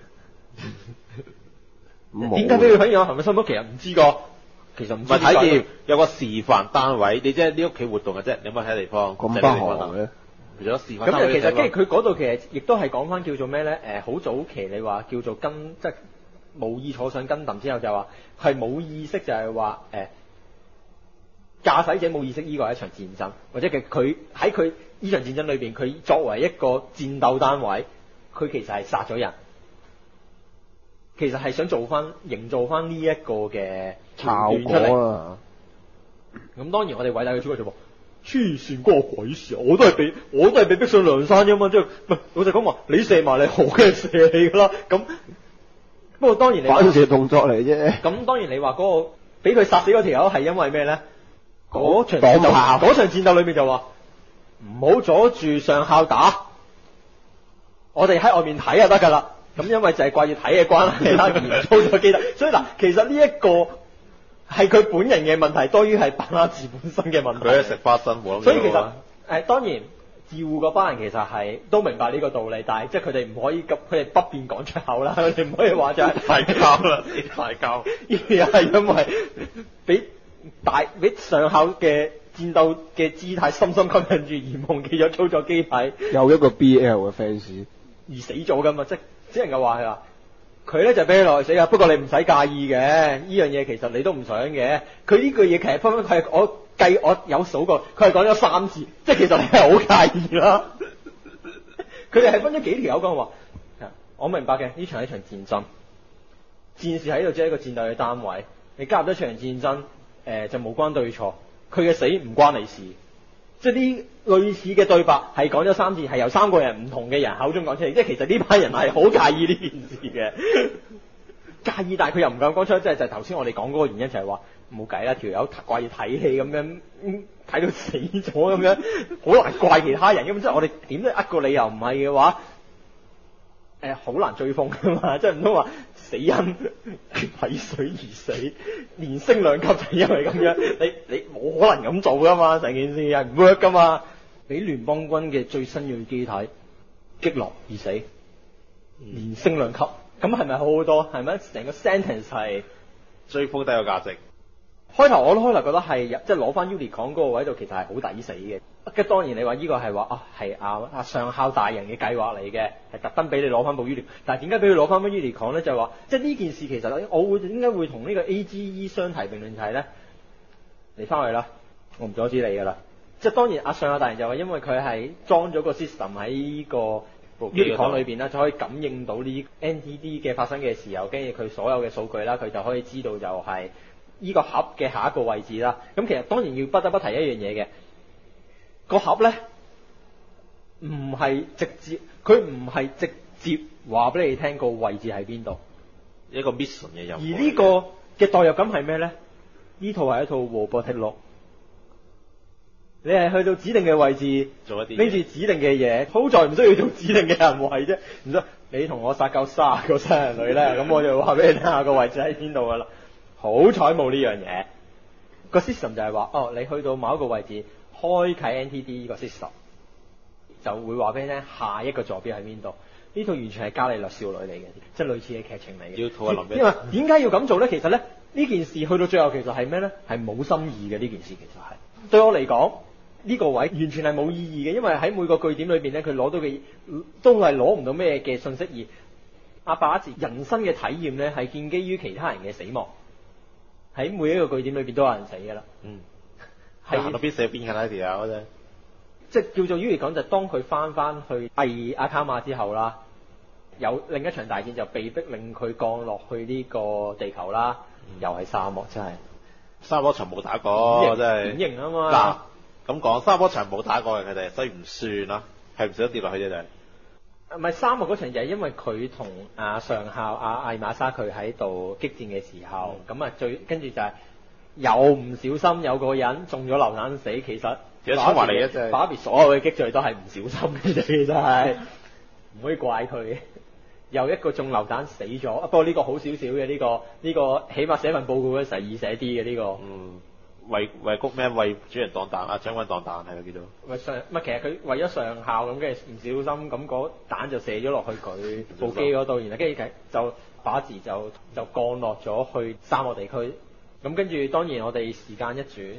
點解俾佢體驗下貧民生活？其實唔知個，其實唔知。 唔係體驗有個示範單位，你即係呢屋企活動嘅啫，你有冇睇地方？ 咁不豪嘅。 除咗示範單位。 咁其實跟住佢嗰度其實亦都係講翻叫做咩咧？誒，好早期你話叫做跟即係冇意坐上跟揼之後就話係冇意識就係話誒駕駛者冇意識，呢個係一場戰爭，或者嘅佢喺佢呢場戰爭裏邊，佢作為一個戰鬥單位，佢其實係殺咗人。其實係想做翻、營造翻呢一個嘅效果啊！ 咁當然我哋偉大嘅主角就話：黐線關我鬼事啊！我都係被我都係被逼上梁山啫嘛！即係唔係老實講話，你射埋你，我梗係射你㗎啦！咁不過當然你反射動作嚟啫。 咁當然你話嗰、嗰個俾佢殺死嗰條友係因為咩咧？嗰場擋炮嗰場戰鬥裏面就話唔好阻住上校打，我哋喺外面睇就得㗎啦。咁因為就係掛住睇嘅關係啦，而操咗機體，所以嗱，其實呢一個係佢本人嘅問題，多於係巴拉治本身嘅問題。 佢係食花生冇諗。 所以其實誒、呃、當然自護嗰班人其實係都明白呢個道理，但係即係佢哋唔可以咁，佢哋不便講出口啦。佢哋唔可以話就係大交啦，大交。 呢啲係因為俾大俾上校嘅戰鬥嘅姿態深深吸引住，而忘記咗操作機體。 有一個 B L 嘅 fans 而死咗㗎嘛，即係。只能夠話係話，佢咧就俾你落去死啊！不過你唔使介意嘅，呢樣嘢其實你都唔想嘅。佢呢句嘢其實分分係我計我有數過，佢係講咗三次，即係其實你係好介意啦。佢哋係分咗幾條友講話，我明白嘅，呢場係一場戰爭，戰士喺度只係一個戰鬥嘅單位，你加入咗一場戰爭，誒、呃、就無關對錯，佢嘅死唔關你事。即係啲類似嘅對白係講咗三次，係由三個人唔同嘅人口中講出嚟，即係其實呢班人係好介意呢件事嘅，介意但係佢又唔敢講出，即係就係頭先我哋講嗰個原因就係話冇計啦，條友掛住睇戲咁樣，睇、嗯、到死咗咁樣，好難怪其他人咁，即係我哋點都呃個理由唔係嘅話，誒、呃、好難追風噶嘛，即係唔通話死因睇水而死，連升兩級就係因為咁樣，你你冇可能咁做噶嘛，成件事係唔 work 噶嘛，俾聯邦軍嘅最新鋭機體擊落而死，連升兩級，咁係咪好好多？係咪成個 sentence 係追風都有價值？ 開頭我都開頭覺得係即係攞翻 Unicorn 嗰個位度，其實係好抵死嘅。咁當然你話呢個係話啊係啊啊上校大人嘅計劃嚟嘅，係特登俾你攞翻部 Unicorn。但係點解俾佢攞翻部 Unicorn 咧？就係話即係呢件事其實我會點解會同呢個 A G E 相提並論睇咧？你翻去啦，我唔阻止你㗎啦。即係當然阿上校大人就話因為佢係裝咗個 system 喺呢個部機嗰度 U 廠裏邊啦，就可以感應到呢 N T D 嘅發生嘅時候，跟住佢所有嘅數據啦，佢就可以知道就係呢個盒嘅下一個位置啦。咁其實當然要不得不提一樣嘢嘅，個盒咧唔係直接，佢唔係直接話俾你聽個位置喺邊度， 一個 mission 嘅任務。 而呢個嘅代入感係咩咧？呢套係一套 robotic lock。你係去到指定嘅位置， 做一啲拎住指定嘅嘢，好在唔需要做指定嘅行為啫。唔得，你同我殺夠卅個殺人女咧，咁我就話俾你聽下個位置喺邊度噶啦。好彩冇呢樣嘢，個 system 就係話，哦，你去到某一個位置，開啟 N T D 呢個 system，就會話俾你聽下一個坐標喺邊度。呢套完全係伽利略少女嚟嘅，即係類似嘅劇情嚟嘅。 要套一諗因為點解要咁做咧？其實咧，呢件事去到最後其實係咩咧？係冇心意嘅。呢件事其實係對我嚟講。呢個位完全係冇意義嘅，因為喺每個據點裏邊咧，佢攞到嘅都係攞唔到咩嘅信息，而阿把子人生嘅體驗咧係建基於其他人嘅死亡，喺每一個據點裏邊都有人死㗎啦。 嗯， 係行到邊死邊㗎啦條友啫。 即係叫做於嚟講，就係當佢翻翻去第阿卡瑪之後啦，有另一場大戰就被逼令佢降落去呢個地球啦，嗯、又係沙漠，真係沙漠場冇打過，真係典型啊嘛。 嗱咁講，沙漠場冇打過嘅佢哋，所以唔算啦，係唔想跌落去啫，就係。 唔係沙漠嗰場就係因為佢同阿上校阿艾瑪莎佢喺度激戰嘅時候，咁啊、嗯、最跟住就係有唔小心有個人中咗流彈死，其實其實衝埋嚟嘅啫， 巴比所有嘅擊墜都係唔小心嘅啫，其實係唔可以怪佢嘅。又一個中流彈死咗，不過呢個好少少嘅呢個呢、呢個起碼寫份報告嗰時易寫啲嘅呢個。 嗯。為為谷咩？為主人當彈啊！將軍當彈係咪叫做？為上唔係其實佢為咗上校咁，跟住唔小心咁嗰彈就射咗落去佢部機嗰度，然後跟住就把字就就降落咗去沙漠地區。咁跟住當然我哋時間一轉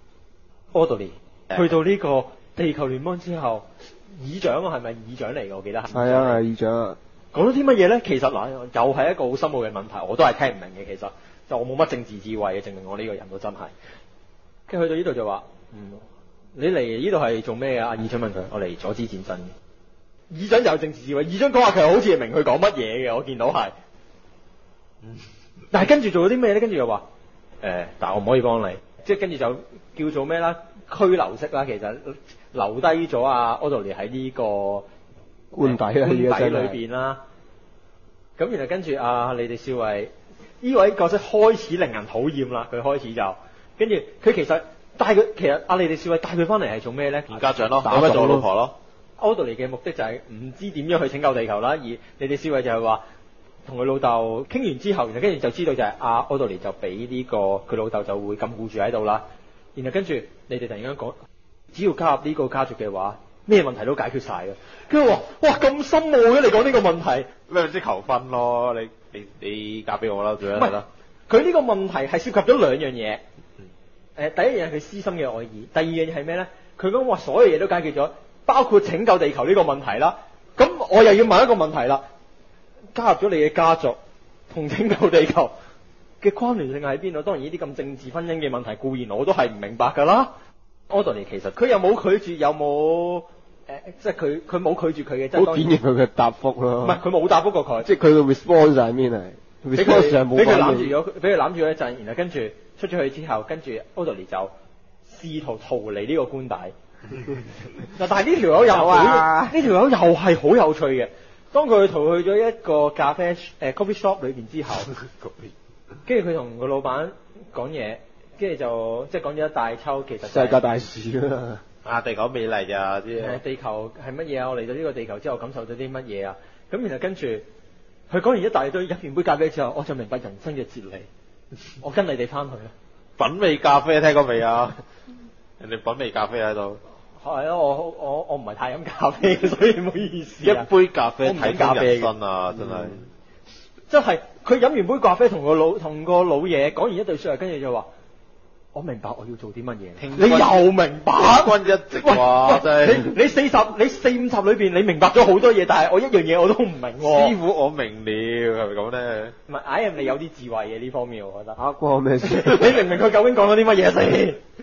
Orderly 去到呢個地球聯邦之後，議長啊係咪議長嚟㗎？我記得係。 係啊係議長啊。 講咗啲乜嘢咧？其實嗱，又係一個好深奧嘅問題，我都係聽唔明嘅。其實就我冇乜政治智慧嘅，證明我呢個人都真係。跟住去到呢度就話，嗯，你嚟呢度係做咩啊？阿議長問佢，我嚟阻止戰爭。議長就有政治智慧，議長講話其實好似係明佢講乜嘢嘅，我見到係。嗯。但係跟住做咗啲咩咧？跟住又話，誒、呃，但係我唔可以幫你，即係跟住就叫做咩啦？拘留式啦，其實留低咗阿 Orderly 喺呢個官邸啊， 官邸裏邊啦。咁然後跟住阿你哋少尉呢位角色開始令人討厭啦，佢開始就。跟住佢其實帶佢，其實阿你哋少尉帶佢翻嚟係做咩咧？ 見家長咯，打翻做老婆咯。 Orderly嘅目的就係唔知點樣去拯救地球啦，而你哋少尉就係話同佢老豆傾完之後，然後跟住就知道就係阿 Orderly就俾呢個佢老豆就會禁錮住喺度啦。然後跟住你哋突然間講，只要加入呢個家族嘅話，咩問題都解決晒嘅。跟住話哇咁深奧嘅，你講呢個問題， 咩唔知求婚咯？你你你嫁俾我啦，做咩啦？ 佢呢個問題係涉及咗兩樣嘢。誒第一樣係佢私心嘅愛意，第二樣嘢係咩咧？佢講話所有嘢都解決咗，包括拯救地球呢個問題啦。咁我又要問一個問題啦：加入咗你嘅家族同拯救地球嘅關聯性喺邊度？當然呢啲咁政治婚姻嘅問題，固然我都係唔明白㗎啦。Orderly其實佢又冇拒絕，有冇誒、呃？即係佢佢冇拒絕佢嘅。 好典型佢嘅答覆咯。 唔係佢冇答覆過佢， 即係佢嘅 response 係邊係？俾佢俾佢攬住咗，俾佢攬住咗一陣，然後跟住出咗去之後，跟住 Orderly 就試圖逃離呢個官邸。嗱，但係呢條友又啊，呢條友又係好有趣嘅。當佢逃去咗一個咖啡誒、呃、coffee shop 裏邊之後，跟住佢同個老闆講嘢，跟住就即係講咗一大抽，其實、就係、 世界大事啦。 啊，地球美麗啊啲。 誒，地球係乜嘢啊？我嚟到呢個地球之後，感受到啲乜嘢啊？咁然後跟住。佢講完一大堆，飲完杯咖啡之後，我就明白人生嘅哲理。我跟你哋翻去啦。 品味咖啡聽過未啊？人哋品味咖啡喺度。 係啊，我我我唔係太飲咖啡，所以唔好意思、啊。 一杯咖啡睇咖啡人生啊，真係。 即係佢飲完杯咖啡，同個老同個老嘢講完一對説話，跟住就話：我明白我要做啲乜嘢。 君你又明白？ 君一直話真係。 你你四十你四五集裏邊，你明白咗好多嘢，但係我一樣嘢我都唔明、啊。 師傅，我明了，係咪咁咧？ 唔係，I am 你有啲智慧嘅呢方面，我覺得。 啊，關我咩事？ 你明唔明佢究竟講咗啲乜嘢先？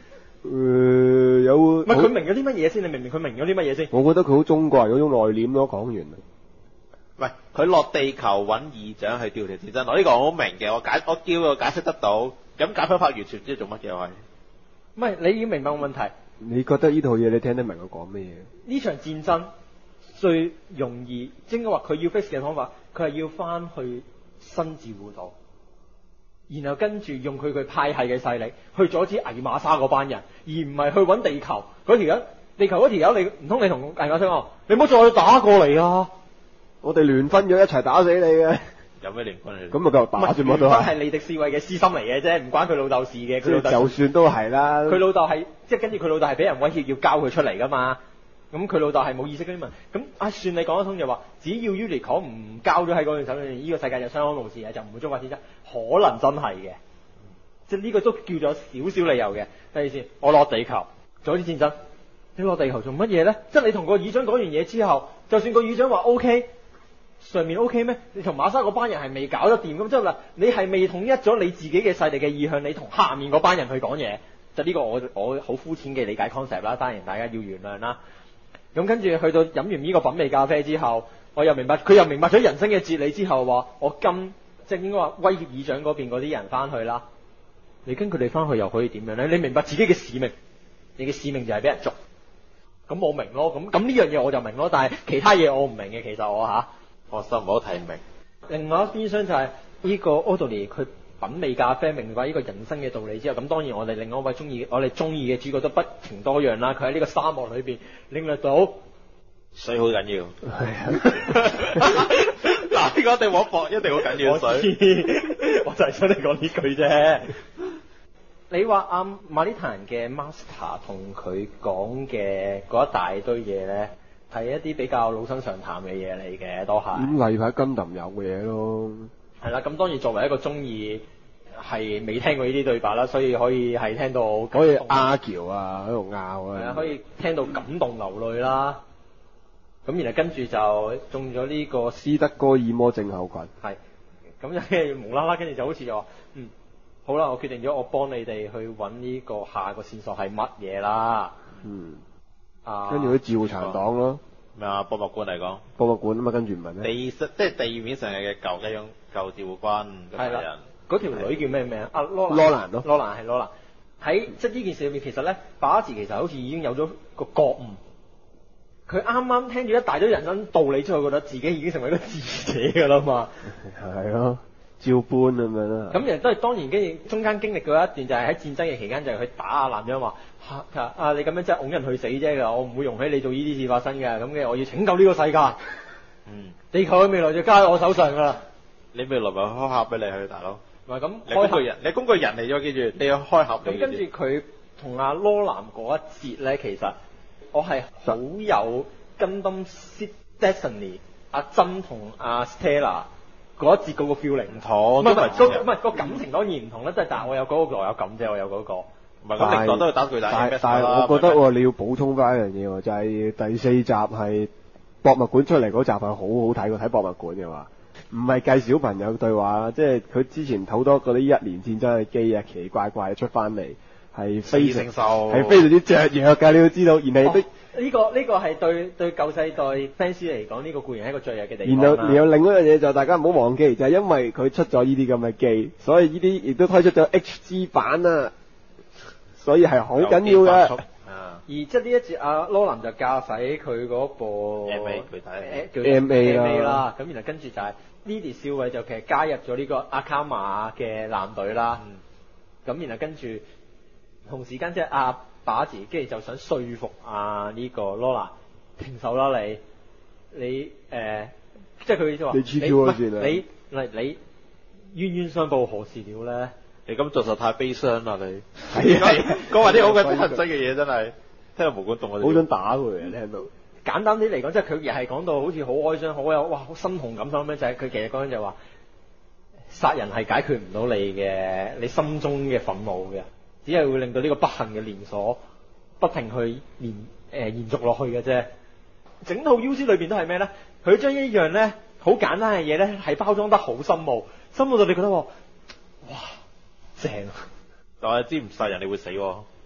誒有，唔唔係佢明咗啲乜嘢先？你明唔明佢明咗啲乜嘢先？ 我覺得佢好中國人嗰種內斂咯。講完啦。 喂，佢落地球揾議長去調停戰爭，我呢個我好明嘅，我解我叫佢解釋得到。咁解分法完全唔知做乜嘢我係。 唔係你要明白個問題。 你覺得呢套嘢你聽得明我講咩嘢？ 呢場戰爭最容易，應該話佢要 fix 嘅方法，佢係要翻去新字湖度，然後跟住用佢佢派系嘅勢力去阻止艾瑪莎嗰班人，而唔係去揾地球嗰條友。地球嗰條友，你唔通你同艾瑪莎講，你唔好再打過嚟啊！ 我哋聯婚咗一齊打死你嘅。 有咩聯婚？ 咁咪繼續打住我度。 聯婚係利迪士衛嘅私心嚟嘅啫，唔關佢老豆事嘅。佢老豆就算都係啦。 佢老豆係即係跟住佢老豆係俾人威脅要交佢出嚟噶嘛。咁佢老豆係冇意識嗰啲嘛。咁啊算你講得通就話，只要 Unicorn 唔交咗喺嗰段手裏面，呢、這個世界就相安無事嘅，就唔會觸發戰爭。可能真係嘅，即係呢個都叫做少少理由嘅。第二先，我落地球阻止戰爭，你落地球做乜嘢咧？即係你同個議長講完嘢之後，就算個議長話 OK。上面 OK 咩？你同馬莎嗰班人係未搞得掂咁，即係話你係未統一咗你自己嘅勢力嘅意向，你同下面嗰班人去講嘢，就呢個我我好膚淺嘅理解 concept 啦，當然大家要原諒啦。咁跟住去到飲完呢個品味咖啡之後，我又明白佢又明白咗人生嘅哲理之後，話我跟即係應該話威脅議長嗰邊嗰啲人翻去啦。你跟佢哋翻去又可以點樣咧？你明白自己嘅使命，你嘅使命就係俾人捉。咁我明咯，咁咁呢樣嘢我就明咯，但係其他嘢我唔明嘅，其實我吓。 放心，唔好睇唔明。 另外一邊廂就係呢個 Audrey 佢品味咖啡，明白呢個人生嘅道理之後，咁當然我哋另外一位中意我哋中意嘅主角都不情多樣啦。佢喺呢個沙漠裏邊領略到水好緊要。係啊。嗱，呢個一定冇搏，一定好緊要水。 我就係想你講呢句啫。你話阿馬里坦嘅 master 同佢講嘅嗰一大堆嘢咧？係一啲比較老生常談嘅嘢嚟嘅，都係。咁例牌金林有嘅嘢咯。係啦，咁當然作為一個中意係未聽過呢啲對白啦，所以可以係聽到可以 argue 啊，喺度拗啊。 係啊，可以聽到感動流淚啦。咁然後跟住就中咗呢個斯德哥爾摩症候群。 係。咁就無啦啦，跟住就好似就話，嗯，好啦，我決定咗，我幫你哋去揾呢個下個線索係乜嘢啦。 嗯。 啊， 跟住啲照殘黨咯， 咩啊？博物館嚟講， 博物館啊嘛，跟住唔係咩？ 地即係地面上嘅舊一樣舊照軍咁嘅人。 嗰條女叫咩名？阿羅羅蘭咯， 羅蘭係羅蘭。喺即係呢件事裏面，其實咧，把持其實好似已經有咗個覺悟。佢啱啱聽住一大堆人生道理之後，覺得自己已經成為一個智者噶啦嘛。 係咯。照搬咁樣啦， 咁亦都係當然，跟住中間經歷過一段就係喺戰爭嘅期間，就係佢打阿男人話嚇啊！你咁樣真係拱人去死啫㗎，我唔會容許你做呢啲事發生嘅。咁嘅我要拯救呢個世界。嗯，地球嘅未來就交喺我手上㗎啦。 你未來咪開盒俾你去，大佬。 唔係咁， 你工具人，你工具人嚟咗，記住你要開盒。 咁跟住佢同阿羅南嗰一節咧，其實我係好有 Gundam Seed Destiny 阿珍同阿 Stella。嗰一節嗰個 feeling 唔同，唔係唔係，唔係個感情當然唔同啦，即係但係我有嗰個來有感啫，我有嗰個。唔係咁，歷代都係打巨大嘅。 但係我覺得喎，你要補充翻一樣嘢喎，就係第四集係博物館出嚟嗰集係好好睇喎，睇博物館嘅話，唔係計小朋友對話，即係佢之前好多嗰啲一年戰爭嘅機啊，奇奇怪怪出翻嚟，係非常係非常之雀躍㗎，你要知道，然後都。 呢、這個呢、這個係對對舊世代 fans 嚟講，呢、這個固然係一個最弱嘅地方。 然後然後另一樣嘢就大家唔好忘記，就係、是、因為佢出咗呢啲咁嘅機，所以呢啲亦都推出咗 H G 版啊，所以係好緊要嘅。 而即係呢一節阿羅蘭就駕駛佢嗰部 M A 佢睇叫 M A 啦，咁然後跟住就係 Lily 少尉就其實加入咗呢個阿卡瑪嘅艦隊啦。咁、嗯、然後跟住同時間即係阿。把持，跟住就想說服啊呢、這個 Lola 停手啦你，你誒、呃，即係佢意思話， 你黐住我先啦， 你嚟你冤冤相報何時了咧？ 你咁做實太悲傷啦你，係啊，講埋啲好鬼真嘅嘢真係，聽到毛管戙啊！ 好想打佢啊！聽到。 簡單啲嚟講，即係佢又係講到好似好哀傷，好有哇好心痛感受咁樣，就係、是、佢其實講緊就話，殺人係解決唔到你嘅你心中嘅憤怒嘅。只係會令到呢個不幸嘅連鎖不停去延誒、呃、延續落去嘅啫。整套 U C 裏邊都係咩咧？佢將一樣咧好簡單嘅嘢咧係包裝得好深奧，深奧到你覺得哇正啊！ 但係知唔殺人你會死喎。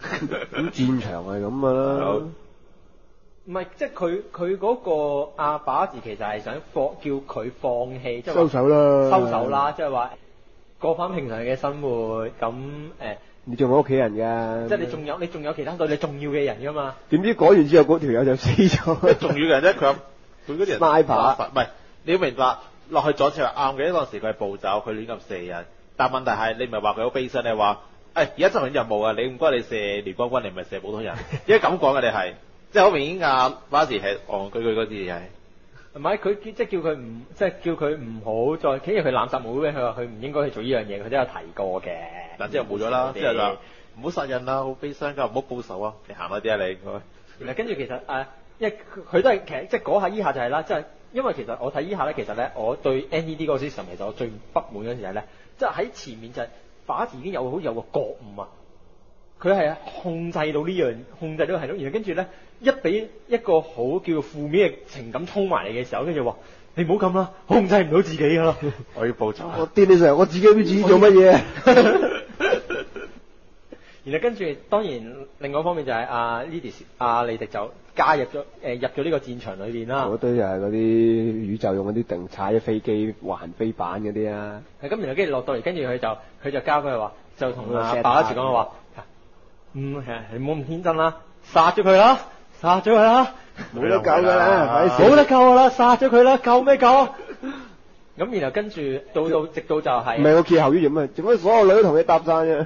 咁戰場係咁噶啦。 唔係，即係佢佢嗰個阿把字其實係想放叫佢放棄，即係話收手啦， 收手啦，即係話過翻平常嘅生活。咁誒，呃你仲有屋企人㗎， 即係你仲有你仲有其他對你重要嘅人㗎嘛？ 點知講完之後嗰條友就死咗。 重要嘅人咧，佢有佢嗰啲人 Sniper 唔係你要明白落去左切係啱嘅，當時佢係暴走，佢亂咁射人。但問題係你唔係話佢好悲傷，你話誒而家執行任務啊，你唔該你射聯邦軍，你唔係射普通人，因為咁講嘅你係，即係好明顯啊巴士係戇居居嗰啲係。 唔係佢即係叫佢唔即係叫佢唔好再，因為佢濫殺無辜，佢話佢唔應該去做呢樣嘢，佢都有提過嘅。 但之後冇咗啦，之後就唔好殺人啦，好悲傷㗎，唔好報仇啊，你行開啲啊你。 然後跟住其實誒、呃，因為佢都係其實即係嗰下依下就係啦，即係因為其實我睇依下咧，其實咧我對 N E D 嗰個 system 其實我最不滿嗰陣時係咧，即係喺前面就係把字已經有好似有個覺悟啊，佢係控制到呢樣，控制到係咯，然後跟住咧一俾一個好叫做負面嘅情感衝埋嚟嘅時候，跟住話你唔好咁啦，控制唔到自己㗎啦， 我要報仇。 我癲你成日，我自己都唔知自己做乜嘢。 然後跟住當然另外一方面就係阿 Lidis 阿利迪就加入咗誒、呃、入咗呢個戰場裏邊啦。 嗰堆就係嗰啲宇宙用嗰啲定踩嘅飛機環飛板嗰啲啊。 係咁，然後跟住落到嚟，跟住佢就佢就交佢話，就同阿爸一時講話，嗯係你唔好咁天真啦，殺咗佢啦，殺咗佢啦， 冇得救㗎啦， 冇得救㗎啦，殺咗佢啦，救咩救？咁然後跟住到到直到就係、是， 唔係我歇後語做咩？做乜所有女都同你搭訕啫？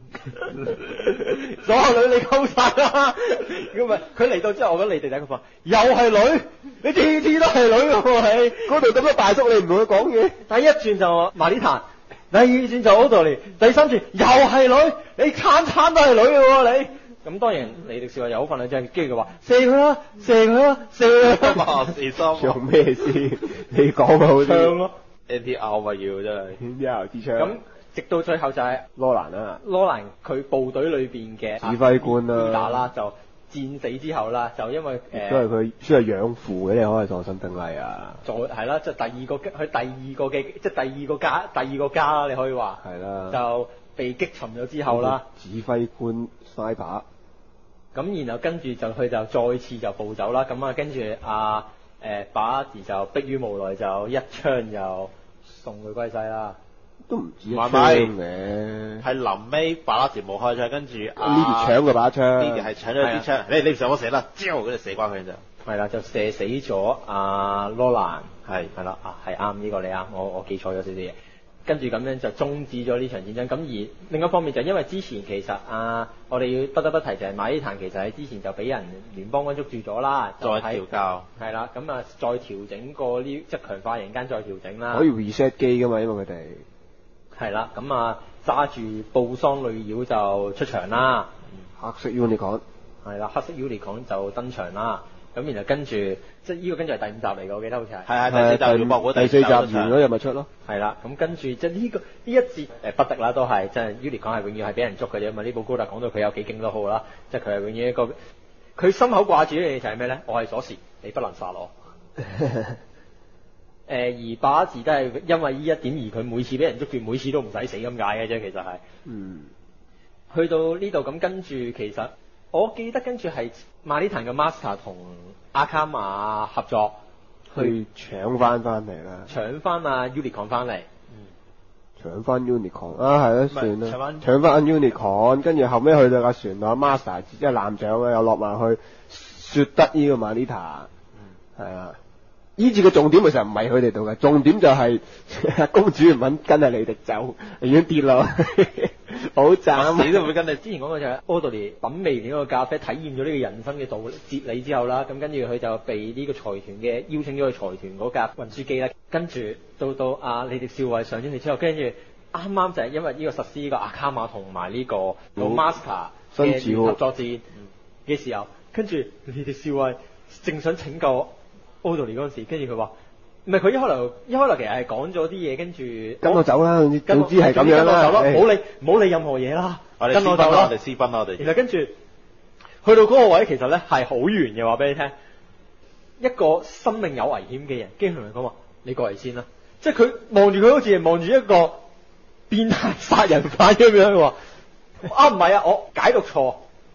所有女你溝晒啦，咁咪佢嚟到之後，我覺得你哋第一個話又係女，你次次都係女喎你， 嗰度咁多大叔你唔同佢講嘢。 第一轉就話馬里坦，第二轉就奧多利，第三轉又係女，你餐餐都係女嘅喎你。咁當然李迪少話又好憤怒，即係跟住佢話射佢啦，射佢啦，射佢啦， 射心做咩先？你講咪好啲。 槍咯 ，N T R 咪要真係 N T R 支槍。 咁直到最後就係羅蘭啊， 羅蘭佢部隊裏邊嘅指揮官啦， 打啦就戰死之後啦，就因為誒， 都係佢算係養父嘅，你可以喪身兵禮啊。 再係啦，即係第二個佢第二個嘅即係第二個家第二個家啦，你可以話係啦， 就被擊沉咗之後啦， 指揮官 Sniper。 咁然後跟住就佢就再次就暴走啦，咁啊跟住阿誒把字就迫於無奈就一槍就送佢歸西啦。 都唔止一槍嘅， 係臨尾把拉字冇開槍，跟住呢啲搶嘅把槍， 呢啲係搶咗啲槍，你你唔上我射啦，之後佢就射關佢就係啦，就射死咗阿羅蘭， 係係啦，啊係啱呢個你啱，我我記錯咗少少嘢。跟住咁樣就終止咗呢場戰爭。咁而另一方面就因為之前其實啊，我哋要不得不提就係馬里坦其實喺之前就俾人聯邦軍捉住咗啦， 再調教係啦，咁啊再調整過呢即係強化人間再調整啦， 可以 reset 機噶嘛，因為佢哋係啦，咁啊揸住布桑女妖就出場啦， 黑色 unicorn 係啦，黑色 unicorn 就登場啦。咁然後跟住，即係呢個跟住係第五集嚟嘅，我記得好似係。 係係第四集要播嗰第四集完嗰日咪出咯。 係啦，咁跟住即係呢個呢一節誒不敵啦，都係即係 Unicorn 係永遠係俾人捉嘅啫嘛。呢部高達講到佢有幾勁都好啦，即係佢係永遠一個，佢心口掛住嘅嘢就係咩咧？我係鎖匙，你不能殺我。誒、呃、而把字都係因為呢一點而佢每次俾人捉住，每次都唔使死咁解嘅啫，其實係。 嗯。 去到呢度咁跟住，其實我記得跟住係馬里坦嘅 Master 同阿卡瑪合作去搶翻翻嚟啦， 搶翻阿 Unicorn 翻嚟。嗯。 搶翻 Unicorn 啊，係咯，算啦。 搶翻搶翻 Unicorn，跟住後尾去到架船度，阿 Master 即係艦長啊，又落埋去説得呢個馬里塔。嗯。係啊。呢次嘅重點其實唔係佢哋度嘅，重點就係公主唔肯跟阿莉迪走，已經跌落，好慘。 你都唔會跟你之前講嘅就係 Audrey 品味呢個咖啡，體驗咗呢個人生嘅道理哲理之後啦，咁跟住佢就被呢個財團嘅邀請咗去財團嗰架運輸機啦，跟住到到阿莉迪少尉上咗嚟之後，跟住啱啱就係因為呢個實施呢個阿卡瑪同埋呢個老 Master 嘅聯合作戰嘅時候，跟住莉迪少尉正想拯救Audrey嗰陣時，跟住佢話：唔係佢一開頭一開頭其實係講咗啲嘢，跟住跟我走啦，總之係咁樣跟我啦， 走啦，唔好誒理唔好理任何嘢啦， 我哋跟我走啦， 我哋私奔啦，我哋。 然後跟住去到嗰個位，其實咧係好遠嘅，話俾你聽，一個生命有危險嘅人，跟住同佢講話：你過嚟先啦。即係佢望住佢好似係望住一個變態殺人犯咁樣喎。啊唔係啊，我解讀錯，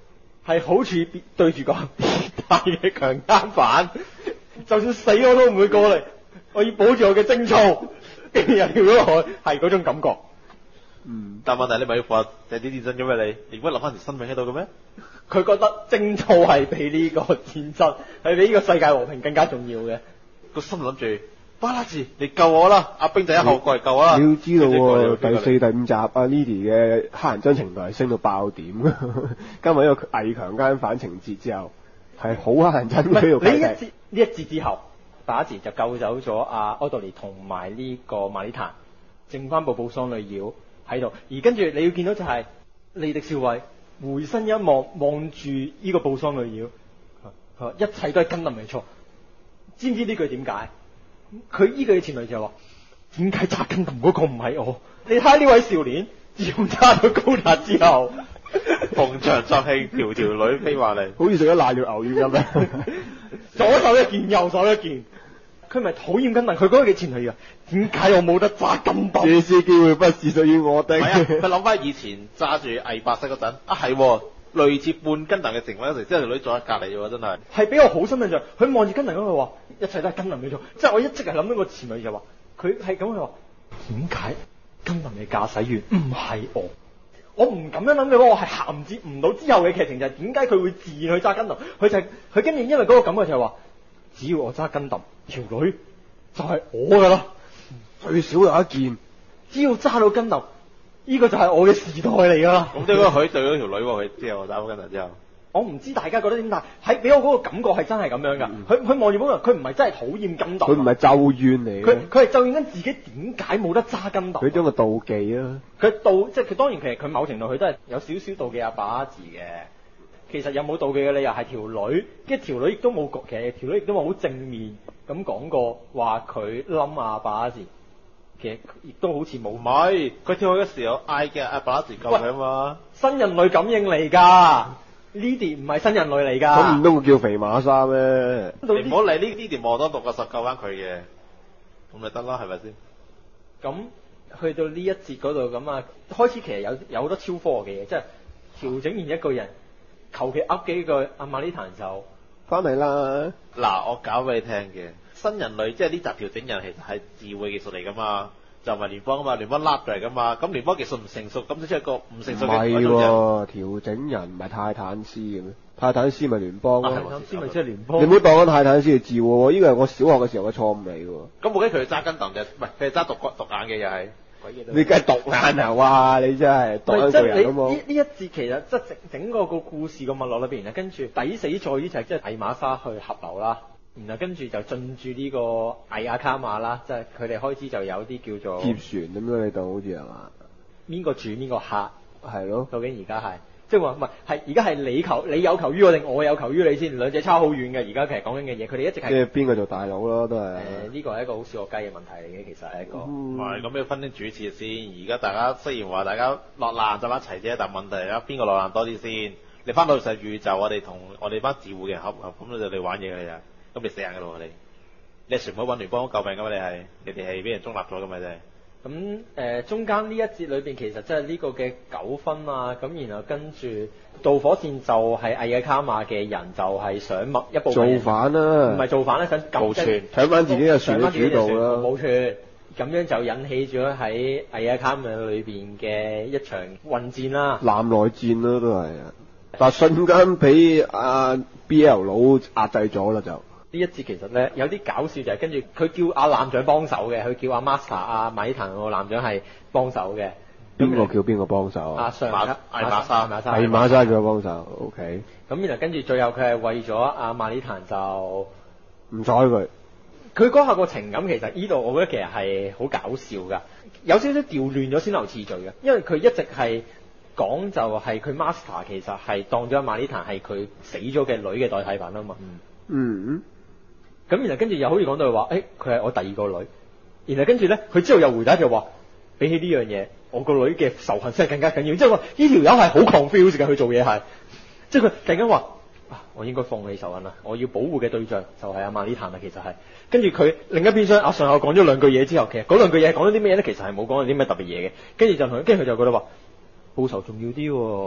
係好似對住個變態嘅強姦犯，就算死我都唔會過嚟，我要保住我嘅貞操，跟住又跳咗落去，係嗰種感覺。 嗯，但問題你咪要話就係啲戰爭嘅咩？你，你唔可以留翻條生命喺度嘅咩？ 佢覺得貞操係比呢個戰爭係比呢個世界和平更加重要嘅。 個心諗住巴拉治，你救我啦！阿兵仔一號過嚟救我啦！ 你要知道喎，第四、 你第五集阿 Lily 嘅黑人憎程度係升到爆點，加埋呢個偽強姦犯情節之後，係好黑人憎呢你個一節呢一節之後，巴拉治就救走咗阿柯杜尼同埋呢個馬里坦，剩翻部布桑女妖喺度，而跟住你要見到就係利迪少尉回身一望，望住呢個布桑女妖，一切都係根林嘅錯。知唔知呢句點解？佢呢句嘅前提就係話，點解揸根林嗰個唔係我？你睇下呢位少年，自從揸咗高達之後， 逢場作戲，條條女飛話嚟， 好似食咗瀨尿牛丸咁樣， 左手一件，右手一件。佢咪討厭根林？佢嗰個嘅前提啊，點解我冇得揸根林？ 這次機會不是屬於我的。 係啊，佢諗翻以前揸住魏白色嗰陣，啊係喎，類似半根林嘅情況嗰時，之後條女坐喺隔離喎，真係。 係俾我好深印象，佢望住根林嗰度話，一切都係根林嘅錯。即係我一直係諗到個前提就話，佢係咁佢話，點解根林嘅駕駛員唔係我？我唔咁樣諗嘅話，我係銜接唔到之後嘅劇情，就係點解佢會自願去揸根林？佢就係佢跟住因為嗰個感覺就係話，只要我揸根林，條女就係我噶啦， 最少有一件。 只要揸到根林，呢、這個就係我嘅時代嚟噶啦。 咁點解佢對咗條女喎？佢之後揸到根林之後， 我唔知大家覺得點，但係喺俾我嗰個感覺係真係咁樣噶。佢佢望住嗰個人，佢唔係真係討厭根林， 佢唔係咒怨嚟嘅。 佢佢係咒怨緊自己點解冇得揸根林。 佢將個妒忌啊。 佢妒即係佢當然其實佢某程度佢都係有少少妒忌阿巴字嘅。其實有冇妒忌嘅理由係條女，跟住條女亦都冇其實條女亦都冇好正面咁講過話佢冧阿巴字。其實亦都好似冇。 唔係，佢跳去嘅時候嗌嘅阿巴字救佢啊嘛。 新人類感應嚟㗎。Lily 唔係新人類嚟㗎。 咁唔通佢叫肥馬莎咩？ 你唔好理呢呢條望多讀個十救翻佢嘅，咁咪得啦，係咪先？ 咁去到呢一節嗰度咁啊，開始其實有有好多超科學嘅嘢，即係調整完一個人，求其噏幾句，阿瑪麗壇就翻嚟啦。 嗱，我搞俾你聽嘅新人類，即係呢集調整人其實係智慧技術嚟㗎嘛。就唔係聯邦啊嘛，聯邦甩出嚟噶嘛，咁聯邦技術唔成熟，咁即係一個唔成熟嘅唔係喎，調整人唔係泰坦斯嘅咩？泰坦斯咪聯邦咯， 泰坦斯咪即係聯邦。 你唔好當緊泰坦斯嘅字喎，呢個係我小學嘅時候嘅錯誤嚟嘅喎。 咁冇計佢揸根凳嘅，唔係佢係揸獨獨眼嘅又係。 你梗係獨眼啊！哇！你真係獨眼巨人咁喎。 呢呢一節其實即係整整個個故事個脈絡裏邊咧，跟住抵死在於就係即係艾瑪莎去合流啦。然後跟住就進駐呢個艾亞卡瑪啦，即係佢哋開始就有啲叫做劫船咁樣，你當好似係嘛？ 邊個住邊個客係咯？ 究竟而家係即係話唔係係而家係你求你有求於我定我有求於你先？兩者差好遠嘅。而家其實講緊嘅嘢，佢哋一直係即係邊個做大佬咯？都係。 誒呢個係一個好小學雞嘅問題嚟嘅，其實係一個。 唔係咁要分清主次先。而家大家雖然話大家落難就一齊啫，但問題係邊個落難多啲先？你翻到實宇宙，我哋同我哋班自護嘅人合合，咁就你玩嘢嘅咋？咁你死人㗎咯你，你全部揾聯邦救命㗎嘛你係，你哋係俾人中立咗㗎嘛你係。 咁誒、呃、中間呢一節裏邊其實即係呢個嘅糾紛啊，咁然後跟住導火線就係艾爾卡瑪嘅人就係想默一部分造反啦， 唔係造反啦，想盜船搶翻自己嘅船嘅主導啦， 冇錯。咁樣就引起咗喺艾爾卡瑪裏邊嘅一場混戰啦， 南內戰啦都係，但係瞬間俾阿 B L 佬壓制咗啦就。 呢一節其實咧有啲搞笑就係跟住佢叫阿艦長幫手嘅，佢叫阿 Master 阿米騰個艦長係幫手嘅。 邊個叫邊個幫手？ 阿上馬艾瑪莎， 馬莎係馬莎叫佢幫手。O K。 咁然後跟住最後佢係為咗阿馬里坦就唔睬佢。 佢嗰下個情感其實呢度我覺得其實係好搞笑㗎，有少少調亂咗先後次序嘅，因為佢一直係講就係佢 Master 其實係當咗阿馬里坦係佢死咗嘅女嘅代替品啊嘛。 嗯。嗯。 咁然後跟住又好似講到話，誒佢係我第二個女，然後跟住咧佢之後又回答就話，比起呢樣嘢，我個女嘅仇恨先係更加緊要。即係話呢條友係好 confused 嘅，佢做嘢係，即係佢突然間話，啊我應該放棄仇恨啦，我要保護嘅對象就係阿瑪麗坦啦，其實係。跟住佢另一邊廂阿上後講咗兩句嘢之後，其實嗰兩句嘢講咗啲咩咧？其實係冇講到啲咩特別嘢嘅。跟住就同，跟住佢就覺得話報仇重要啲喎，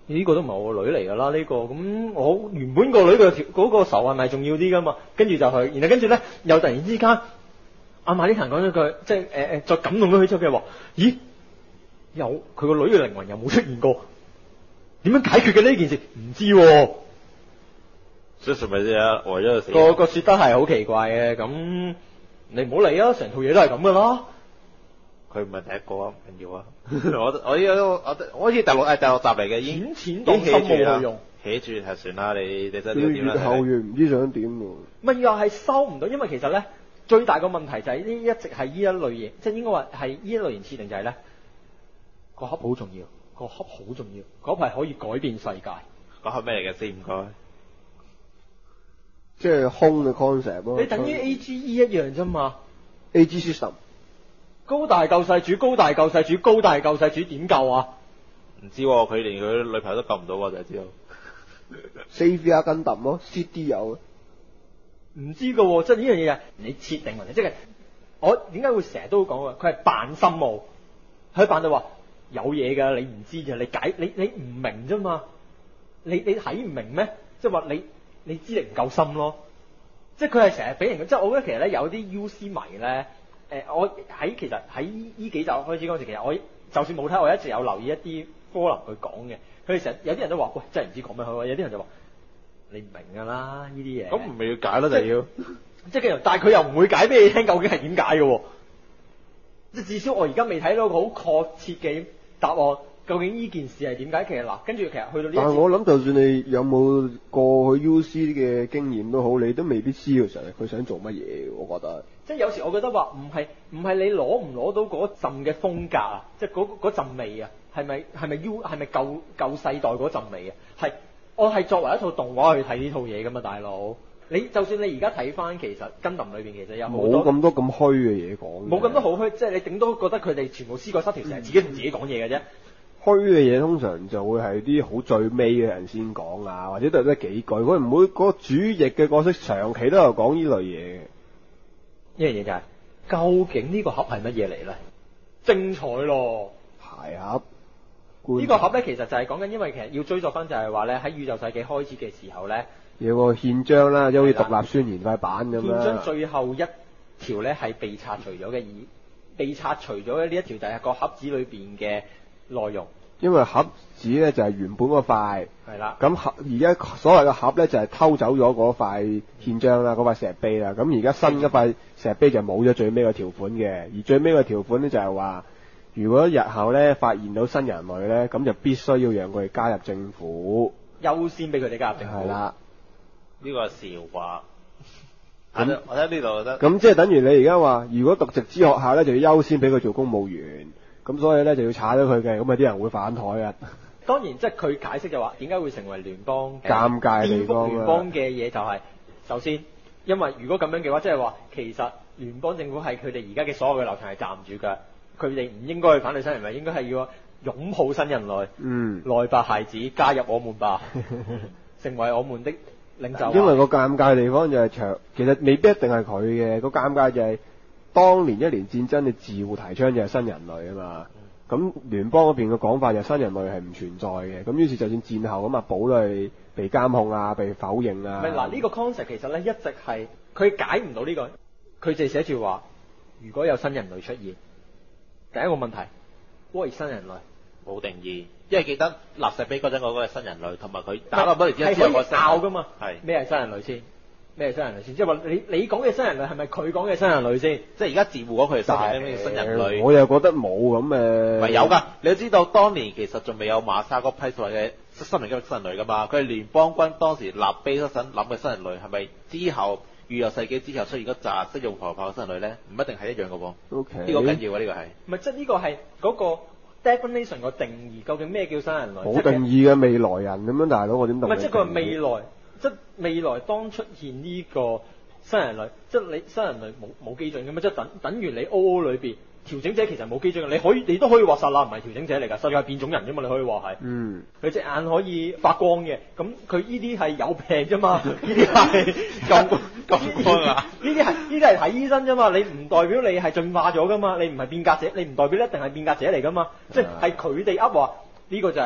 呢、個都唔係我個女嚟㗎啦，呢、個咁我原本個女嘅條嗰個仇恨係重要啲㗎嘛，跟住就去，然後跟住咧又突然之間，阿馬呢騰講咗句，即係誒誒再感動咗佢之後，佢話：咦，有佢個女嘅靈魂又冇出現過，點樣解決嘅呢件事？唔知喎、 所以係咪啫？為咗個死個個説得係好奇怪嘅，咁你唔好理啊，成套嘢都係咁㗎啦。 佢唔係第一個啊，唔緊要啊。我我依家都我我好似第六誒第六集嚟嘅，已經淺淺當心冇用， 起住係算啦，你你真係佢點啦？ 越後越唔知想點喎。 咪又係收唔到，因為其實咧最大個問題就係呢一直係呢一類型，即係應該話係呢一類型設定就係咧個盒好重要，個盒好重要，嗰排可以改變世界。 嗰盒咩嚟嘅？四唔該。 即係空嘅 concept 咯。 你等於 A G E 一樣啫嘛。 A G system 高大救世主，高大救世主，高大救世主點救啊？ 唔知喎，佢連佢女朋友都救唔到喎，就係知道。 Savia 跟揼咯 ，C D 有。 唔知噶喎，即係呢樣嘢係你設定問題，即係我點解會成日都會講佢係扮深奧，佢扮到話有嘢㗎，你唔知啫，你解你你唔明啫嘛，你你睇唔明咩？即係話你你知你唔夠深咯，即係佢係成日俾人，即係我覺得其實咧有啲 U C 迷咧。誒、呃，我喺其實喺呢幾集開始嗰陣時，其實我就算冇睇，我一直有留意一啲 forum 去講嘅。佢哋成日有啲人都話：喂，真係唔知講咩好。有啲人就話：你唔明㗎啦，呢啲嘢。咁唔係要解咯，就要。 即係但係佢又唔會解俾你聽，究竟係點解嘅喎？即係至少我而家未睇到個好確切嘅答案，究竟呢件事係點解？其實嗱，跟住其實去到呢。 但係我諗，就算你有冇過去 U C 嘅經驗都好，你都未必知佢想佢想做乜嘢。我覺得。 即係有時我覺得話唔係唔係你攞唔攞到嗰陣嘅風格啊，即係嗰嗰陣味啊，係咪係咪 U 係咪舊舊世代嗰陣味啊？係我係作為一套動畫去睇呢套嘢噶嘛，大佬。你就算你而家睇翻，其實 Gundam 裏邊其實有冇咁多咁虛嘅嘢講。 冇咁多好虛，即係你頂多覺得佢哋全部思覺失調，成日自己同自己講嘢嘅啫。 虛嘅嘢通常就會係啲好最尾嘅人先講啊，或者都係得幾句。佢唔會嗰個主役嘅角色長期都有講呢類嘢嘅。 呢樣嘢就係、是、究竟呢個盒係乜嘢嚟咧？精彩咯！ 鞋盒呢個盒咧，其實就係講緊，因為其實要追溯翻就係話咧，喺宇宙世紀開始嘅時候咧， 有個憲章啦，即好似獨立宣言塊板咁啦。 憲章最後一條咧係被拆除咗嘅，而被拆除咗嘅呢一條就係個盒子裏邊嘅內容。 因為盒子咧就係原本嗰塊， 係啦。 咁盒而家所謂嘅盒咧就係偷走咗嗰塊憲章啦，嗰塊石碑啦。咁而家新一塊石碑就冇咗最尾個條款嘅，而最尾個條款咧就係話，如果日後咧發現到新人類咧，咁就必須要讓佢哋加入政府， 優先俾佢哋加入政府。 係啦， 呢個係笑話。咁我睇呢度覺得。 咁即係等於你而家話，如果讀直資學校咧，就要優先俾佢做公務員。咁所以咧就要炒咗佢嘅，咁啊啲人會反台啊。 當然，即係佢解釋就話點解會成為聯邦尷尬地方啊。 聯邦嘅嘢就係、是、首先，因為如果咁樣嘅話，即係話其實聯邦政府係佢哋而家嘅所有嘅流程係站唔住腳，佢哋唔應該去反對新人類，應該係要擁抱新人類。 嗯， 來吧孩子，加入我們吧，成為我們的領袖。 因為個尷尬地方就係長，其實未必一定係佢嘅，個尷尬就係、是。當年一年戰爭嘅自護提倡就係新人類啊嘛，咁聯邦嗰邊嘅講法就係新人類係唔存在嘅，咁於是就算戰後咁啊，堡壘被監控啊，被否認啊。 唔係嗱，呢個 concept 其實咧一直係佢解唔到呢個，佢就寫住話，如果有新人類出現，第一個問題，what is新人類？ 冇定義，因為記得立石碑嗰陣嗰個係新人類，同埋佢打咗不如之後個拗噶嘛， 係咩係新人類先？咩係新人類先？即係話你你講嘅新人類係咪佢講嘅新人類先？ 即係而家自護嗰佢係咩新人類？ 我又覺得冇咁誒。 咪有㗎？你都知道當年其實仲未有馬沙嗰批所謂嘅新人類新人類㗎嘛？佢係聯邦軍當時立碑嗰陣諗嘅新人類，係咪之後宇宙世紀之後出現嗰紮識用火炮嘅新人類咧？唔一定係一樣㗎喎。 O K。 呢個緊要啊！呢個係。 唔係即係呢個係嗰個 definition 個定義，究竟咩叫新人類？ 冇定義嘅未來人咁樣，大佬我點定？ 唔係即係佢係未來，即係未來當出現呢個。新人類，即係你新人類冇冇基準嘅嘛？即係等等於你 O O 裏邊調整者其實冇基準嘅，你可以你都可以話薩拉唔係調整者嚟㗎，實際係變種人啫嘛，你可以話係。嗯。佢隻眼可以發光嘅，咁佢呢啲係有病啫嘛，呢啲係咁咁光啊！呢啲係呢啲係睇醫生啫嘛，你唔代表你係進化咗㗎嘛，你唔係變革者，你唔代表一定係變革者嚟㗎嘛，即係係佢哋噏話呢個就係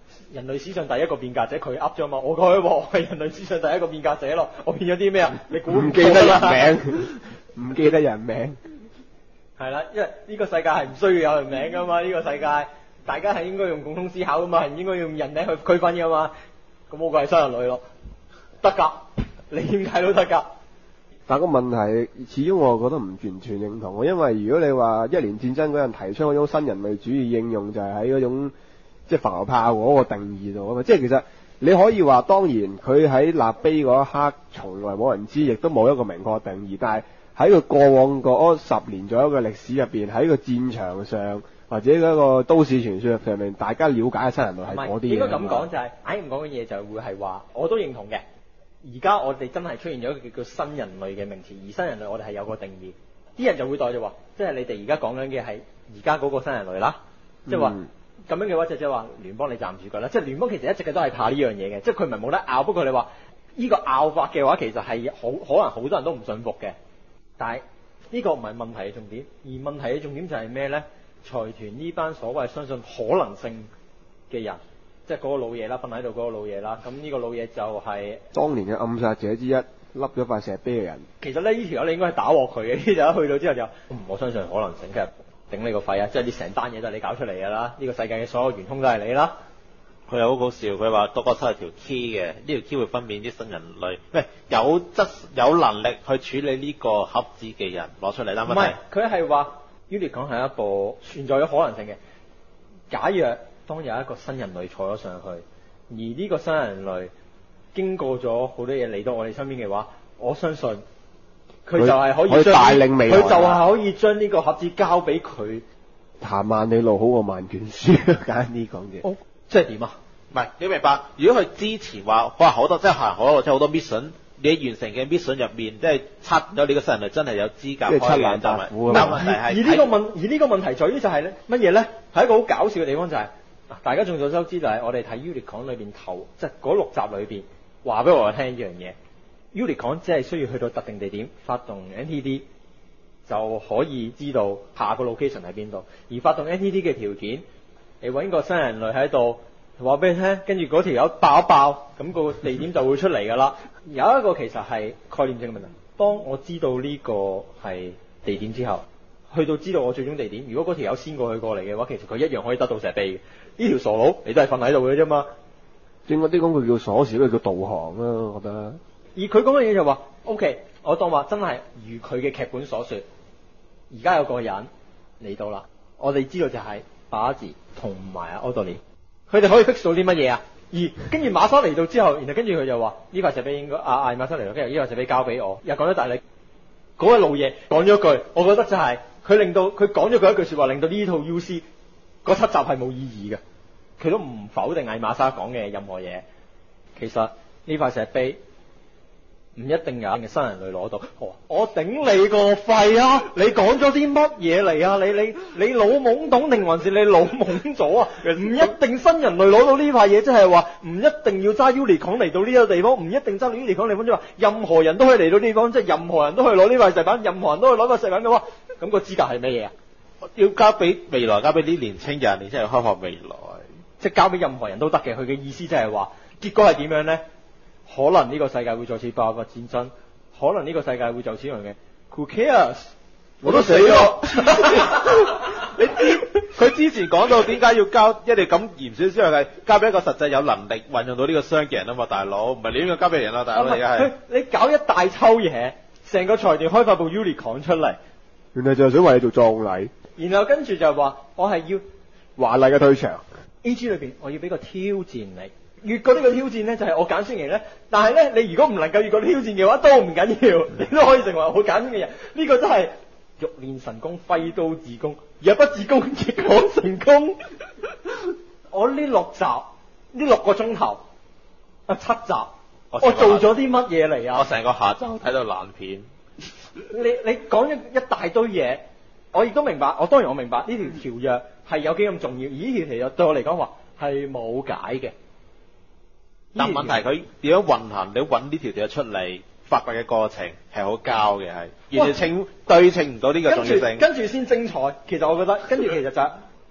人類史上第一個變革者，佢噏咗嘛？我講我係人類史上第一個變革者咯，我變咗啲咩啊？你估唔記得人名，唔記得人名。 係啦，因為呢個世界係唔需要有人名噶嘛，呢、這個世界大家係應該用共通思考噶嘛，係唔應該用人名去區分噶嘛。咁我個係新人類咯，得㗎，你點睇都得㗎。 但個問題，始終我覺得唔完全認同喎，因為如果你話一年戰爭嗰陣提出嗰種新人類主義應用，就係喺嗰種即係浮游炮嗰個定義度啊嘛，即係其實你可以話，當然佢喺立碑嗰一刻，從來冇人知，亦都冇一個明確定義，但係喺佢過往嗰十年左右嘅歷史入邊，喺個戰場上或者嗰個都市傳說上面，大家了解嘅新人類係嗰啲嘢。 應該咁講就係，唉唔講嘅嘢就會係話，我都認同嘅。而家我哋真係出現咗一個叫新人類嘅名詞，而新人類我哋係有個定義，啲人就會代就話，即係你哋而家講緊嘅係而家嗰個新人類啦，即係話咁樣嘅話就即係話聯邦你站住腳啦，即係聯邦其實一直嘅都係怕呢樣嘢嘅，即係佢唔係冇得拗，不過你話呢個拗法嘅話其實係好可能好多人都唔信服嘅，但係呢個唔係問題嘅重點，而問題嘅重點就係咩咧？財團呢班所謂相信可能性嘅人。即係嗰個老嘢啦，瞓喺度嗰個老嘢啦。咁呢個老嘢就係、是、 當年嘅暗殺者之一，笠咗塊石碑嘅人。 其實咧，呢條友你應該係打鑊佢嘅。呢條友去到之後就，嗯、我相信可能性，其實頂你個肺啊！即係你成單嘢都係你搞出嚟㗎啦。呢、這個世界嘅所有元兇都係你啦。 佢又好搞笑，佢話獨角獸係條 key 嘅，呢條 key 會分辨啲新人類，喂有質有能力去處理呢個盒子嘅人攞出嚟啦。 唔係，佢係話 Unicron 係一部存在咗可能性嘅。假若當有一個新人類坐咗上去，而呢個新人類經過咗好多嘢嚟到我哋身邊嘅話，我相信佢就係可以將帶領未來， 佢就係可以將呢個盒子交俾佢。 行萬里路好過萬卷書，簡單啲講嘅。 哦，即係點啊？ 唔係你明白？如果佢之前話哇好多即係行好多即係好多 mission，你完成嘅 mission 入面即係測咗你個新人類真係有資格開嘅， 即係七難八苦啊！ 但問題係而呢個問而呢個問題在於就係咧乜嘢咧？係一個好搞笑嘅地方就係、是。大家眾所周知就係我哋睇 Unicron 裏邊頭，即係嗰六集裏邊話俾我哋聽一樣嘢。Unicron 只係需要去到特定地點發動 N T D 就可以知道下個 location 喺邊度。而發動 N T D 嘅條件，你揾個新人類喺度話俾你聽，跟住嗰條友爆一爆，咁、個地點就會出嚟㗎啦。有一個其實係概念性嘅問題。當我知道呢個係地點之後，去到知道我最終地點，如果嗰條友先過去過嚟嘅話，其實佢一樣可以得到石碑嘅。呢條傻佬，你都係瞓喺度嘅啫嘛。應該啲講佢叫鎖匙，佢叫導航啦，我覺得。而佢講嘅嘢就話 ，OK，我當話真係如佢嘅劇本所說，而家有個人嚟到啦，我哋知道就係巴茲同埋阿奧多尼，佢哋可以 fix 到啲乜嘢啊？而跟住馬莎嚟到之後，然後跟住佢就話呢塊石碑應該啊嗌馬莎嚟到，跟住呢塊石碑交俾我，又講咗大力嗰位老爺講咗句，我覺得就係、是。佢令到佢講咗佢一句說話，令到呢套 U C 嗰七集係冇意義嘅。佢都唔否定艾瑪莎講嘅任何嘢。其實呢塊石碑唔一定有嘅新人類攞到。哦、我頂你個肺啊！你講咗啲乜嘢嚟啊？你你你老懵懂定還是你老懵咗啊？唔一定新人類攞到呢塊嘢，即係話唔一定要揸 Unicron 嚟到呢個地方，唔一定揸 Unicron 嚟地方，即係話任何人都可以嚟到呢地方，即係任何人都可以攞呢塊石板，任何人都可以攞塊石板嘅話。咁個資格係咩嘢啊？要交俾未來，交俾啲年青人，年青人開發未來，即係交俾任何人都得嘅。佢嘅意思即係話，結果係點樣咧？可能呢個世界會再次爆發戰爭，可能呢個世界會就此樣嘅。Who cares？我都死咗。 你知佢之前講到點解要交一定咁嚴選之後係交俾一個實際有能力運用到呢個商嘅人啊嘛，大佬，唔係你應該交俾人啦，大佬而家係。 你搞一大抽嘢。成個財團開發部 Unicron 出嚟， 原來就係想為你做葬禮， 然後跟住就話我係要華麗嘅退場。 A G 裏邊我要俾個挑戰你，越過呢個挑戰咧就係、是、我揀先型咧。但係咧你如果唔能夠越過挑戰嘅話都唔緊要，你都可以成為我揀嘅人。呢、這個真係欲練神功揮刀自宮，若不自宮亦可成功。我呢六集呢六個鐘頭啊七集。我做咗啲乜嘢嚟啊？ 我成個下晝睇到爛片。 你你講咗一大堆嘢，我亦都明白。我當然我明白呢條條約係有幾咁重要，而呢條條約對我嚟講話係冇解嘅。 但問題佢點樣運行？你揾呢條條出嚟發掘嘅過程係好膠嘅，係完全稱對稱唔到呢個重要性。 跟住先精彩。其實我覺得跟住其實就係、是、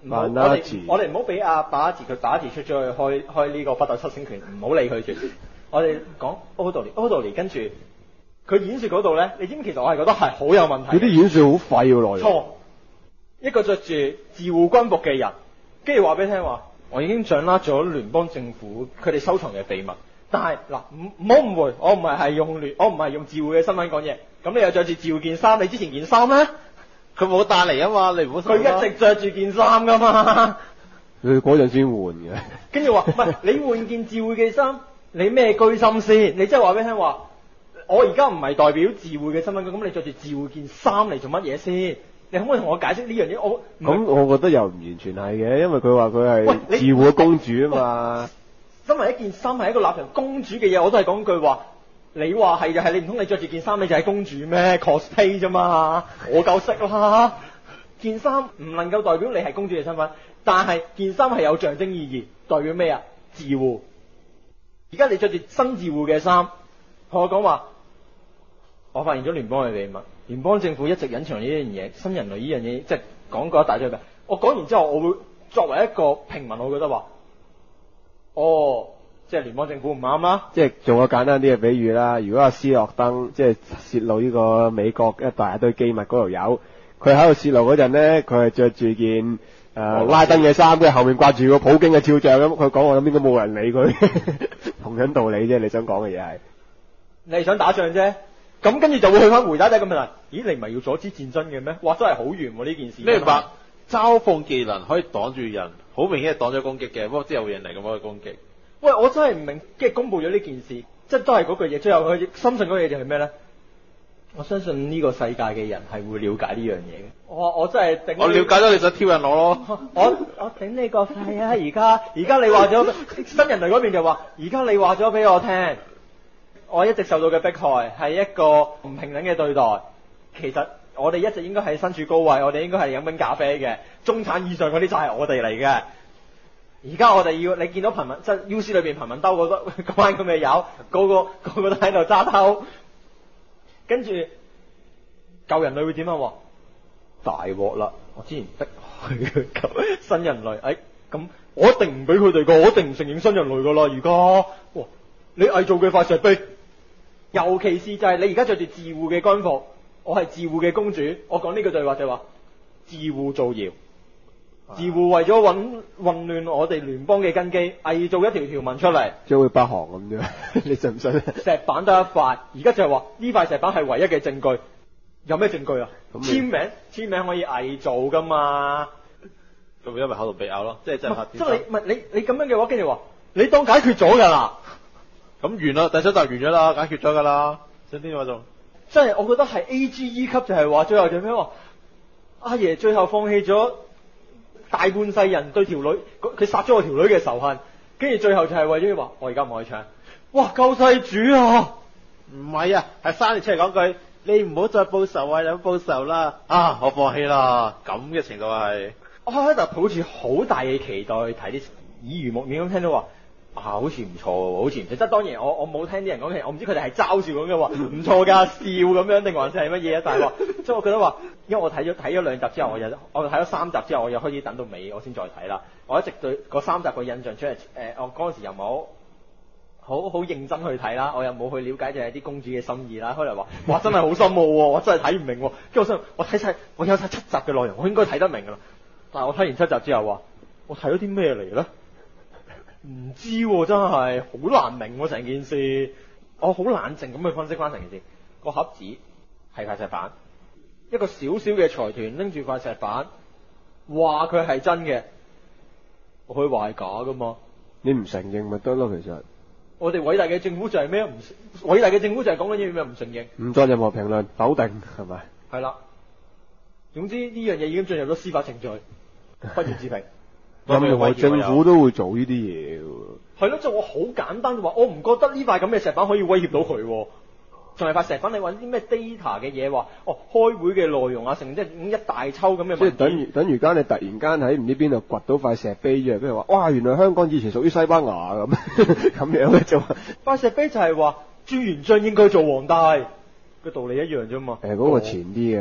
唔好我萬拉哋字我哋唔好俾阿把字佢打字出咗去開開呢個北斗七星拳，唔好理佢住。我哋講 Odoly，Odoly 跟住佢演説嗰度咧，你知唔知其實我係覺得係好有問題嘅。 佢啲演説好廢喎內容。 錯，一個着住自護軍服嘅人，跟住話俾你聽話，我已經掌握咗聯邦政府佢哋收藏嘅秘密。但係嗱，唔唔好誤會，我唔係係用聯，我唔係用自護嘅身份講嘢。咁你又着住自護件衫，你之前件衫咧？ 佢冇帶嚟啊嘛，你唔好。 佢一直着住件衫噶嘛。 佢嗰陣先換嘅。 跟住話唔係，你換件自護嘅衫，你咩居心先？你即係話俾你聽話，我而家唔係代表自護嘅身份，咁你着住自護件衫嚟做乜嘢先？你可唔可以同我解釋呢樣嘢？我咁我覺得又唔完全係嘅，因為佢話佢係喂你自護嘅公主啊嘛。 身為一件衫係一個立場公主嘅嘢，我都係講句話。你話係就係，你唔通你着住件衫你就係公主咩 ？cosplay 啫嘛，我夠識啦。件衫唔能夠代表你係公主嘅身份，但係件衫係有象徵意義，代表咩啊？自護。而家你着住新自護嘅衫，同我講話，我發現咗聯邦嘅秘密，聯邦政府一直隱藏呢樣嘢，新人類呢樣嘢，即係講過一大堆嘅。我講完之後，我會作為一個平民，我覺得話，哦。即係聯邦政府唔啱啦。 即係做個簡單啲嘅比喻啦，如果阿斯諾登即係泄露呢個美國一大堆機密嗰條友，佢喺度泄露嗰陣咧，佢係着住件誒、呃、拉登嘅衫，跟住後面掛住個普京嘅肖像咁，佢講我諗應該冇人理佢，同樣道理啫。你想講嘅嘢係， 你係想打仗啫。咁跟住就會去翻回答第一個問題，咦？你唔係要阻止戰爭嘅咩？哇！真係好遠喎呢件事。 你明白？嘲諷技能可以擋住人，好明顯係擋咗攻擊嘅，不過之後有人嚟咁可以攻擊。 喂，我真係唔明，即係公佈咗呢件事，即係都係嗰句嘢。最後佢深信嗰樣嘢就係咩咧？我相信呢個世界嘅人係會了解呢樣嘢嘅。我我真係頂。 我了解咗你想挑釁我咯。 我我頂你個肺啊！而家而家你話咗新人類嗰邊就話，而家你話咗俾我聽，我一直受到嘅迫害係一個唔平等嘅對待。其實我哋一直應該係身處高位，我哋應該係飲緊咖啡嘅，中產以上嗰啲就係我哋嚟嘅。而家我哋要你見到貧民即係 U C 裏邊貧民兜嗰個嗰班咁嘅友，個個個個都喺度揸兜，跟住舊人類會點啊？大鑊啦！我之前逼佢救新人類，哎咁我一定唔俾佢哋個，我一定唔承認新人類噶啦！而家哇，你偽造嘅塊石碑，尤其是就係你而家着住自護嘅軍服，我係自護嘅公主，我講呢句對話就係話自護造謠。自護為咗混混亂我哋聯邦嘅根基，偽造一條條文出嚟， 將會北韓咁啫。你信唔信？ 石板得一塊，而家就係話呢塊石板係唯一嘅證據。有咩證據啊？簽名，簽名可以偽造噶嘛？ 咁因為口同鼻拗咯，即係真係。 即係你唔係你你咁樣嘅話，跟住話你當解決咗㗎啦。 咁完啦，第七集完咗啦，解決咗㗎啦。想點話仲？ 即係我覺得係 A G E 級，就係話最後就咩話？阿爺最後放棄咗大半世人對條女，佢殺咗我條女嘅仇恨，跟住最後就係為咗話我而家唔可以唱。哇！救世主啊！ 唔係啊，係生你出嚟講句，你唔好再報仇啊，有報仇啦！啊，我放棄啦，咁嘅程度係。 我喺度抱住好大嘅期待去睇啲耳濡目染咁聽到話啊，好似唔錯喎，好似唔錯。即係當然我我冇聽啲人講嘅，我唔知佢哋係嘲笑咁嘅話唔錯㗎，笑咁樣定還是係乜嘢啊？但係話即係我覺得話，因為我睇咗睇咗兩集之後，我又我睇咗三集之後，我又開始等到尾，我先再睇啦。我一直對嗰三集個印象出嚟，誒、呃，我嗰陣時又冇好好認真去睇啦，我又冇去了解就係啲公主嘅心意啦。開嚟話哇真係好深奧喎，我真係睇唔明喎。跟住我想我睇晒，我有晒七集嘅內容，我應該睇得明㗎啦。但係我睇完七集之後話，我睇咗啲咩嚟咧？唔知喎、啊，真係好難明喎、啊、成件事。我好冷靜咁去分析翻成件事。個盒子係塊石板，一個小小嘅財團拎住塊石板，話佢係真嘅，我可以話係假噶嘛？ 你唔承認咪得咯？其實我哋偉大嘅政府就係咩？唔偉大嘅政府就係講緊啲咩？唔承認， 唔作任何評論，否定係咪？ 係啦。總之呢樣嘢已經進入咗司法程序。不予置評。 任何政府都會做呢啲嘢喎。 係咯，即係我好簡單話，我唔覺得呢塊咁嘅石板可以威脅到佢。仲係塊石板，你揾啲咩 data 嘅嘢話，哦，開會嘅內容啊，成即係一大抽咁嘅。 即係等於等於間你突然間喺唔知邊度掘到塊石碑啫，跟住話，哇，原來香港以前屬於西班牙咁咁樣嘅啫。 塊石碑就係話朱元璋應該做皇帝，個道理一樣啫嘛。 誒、呃，嗰、那個前啲嘅。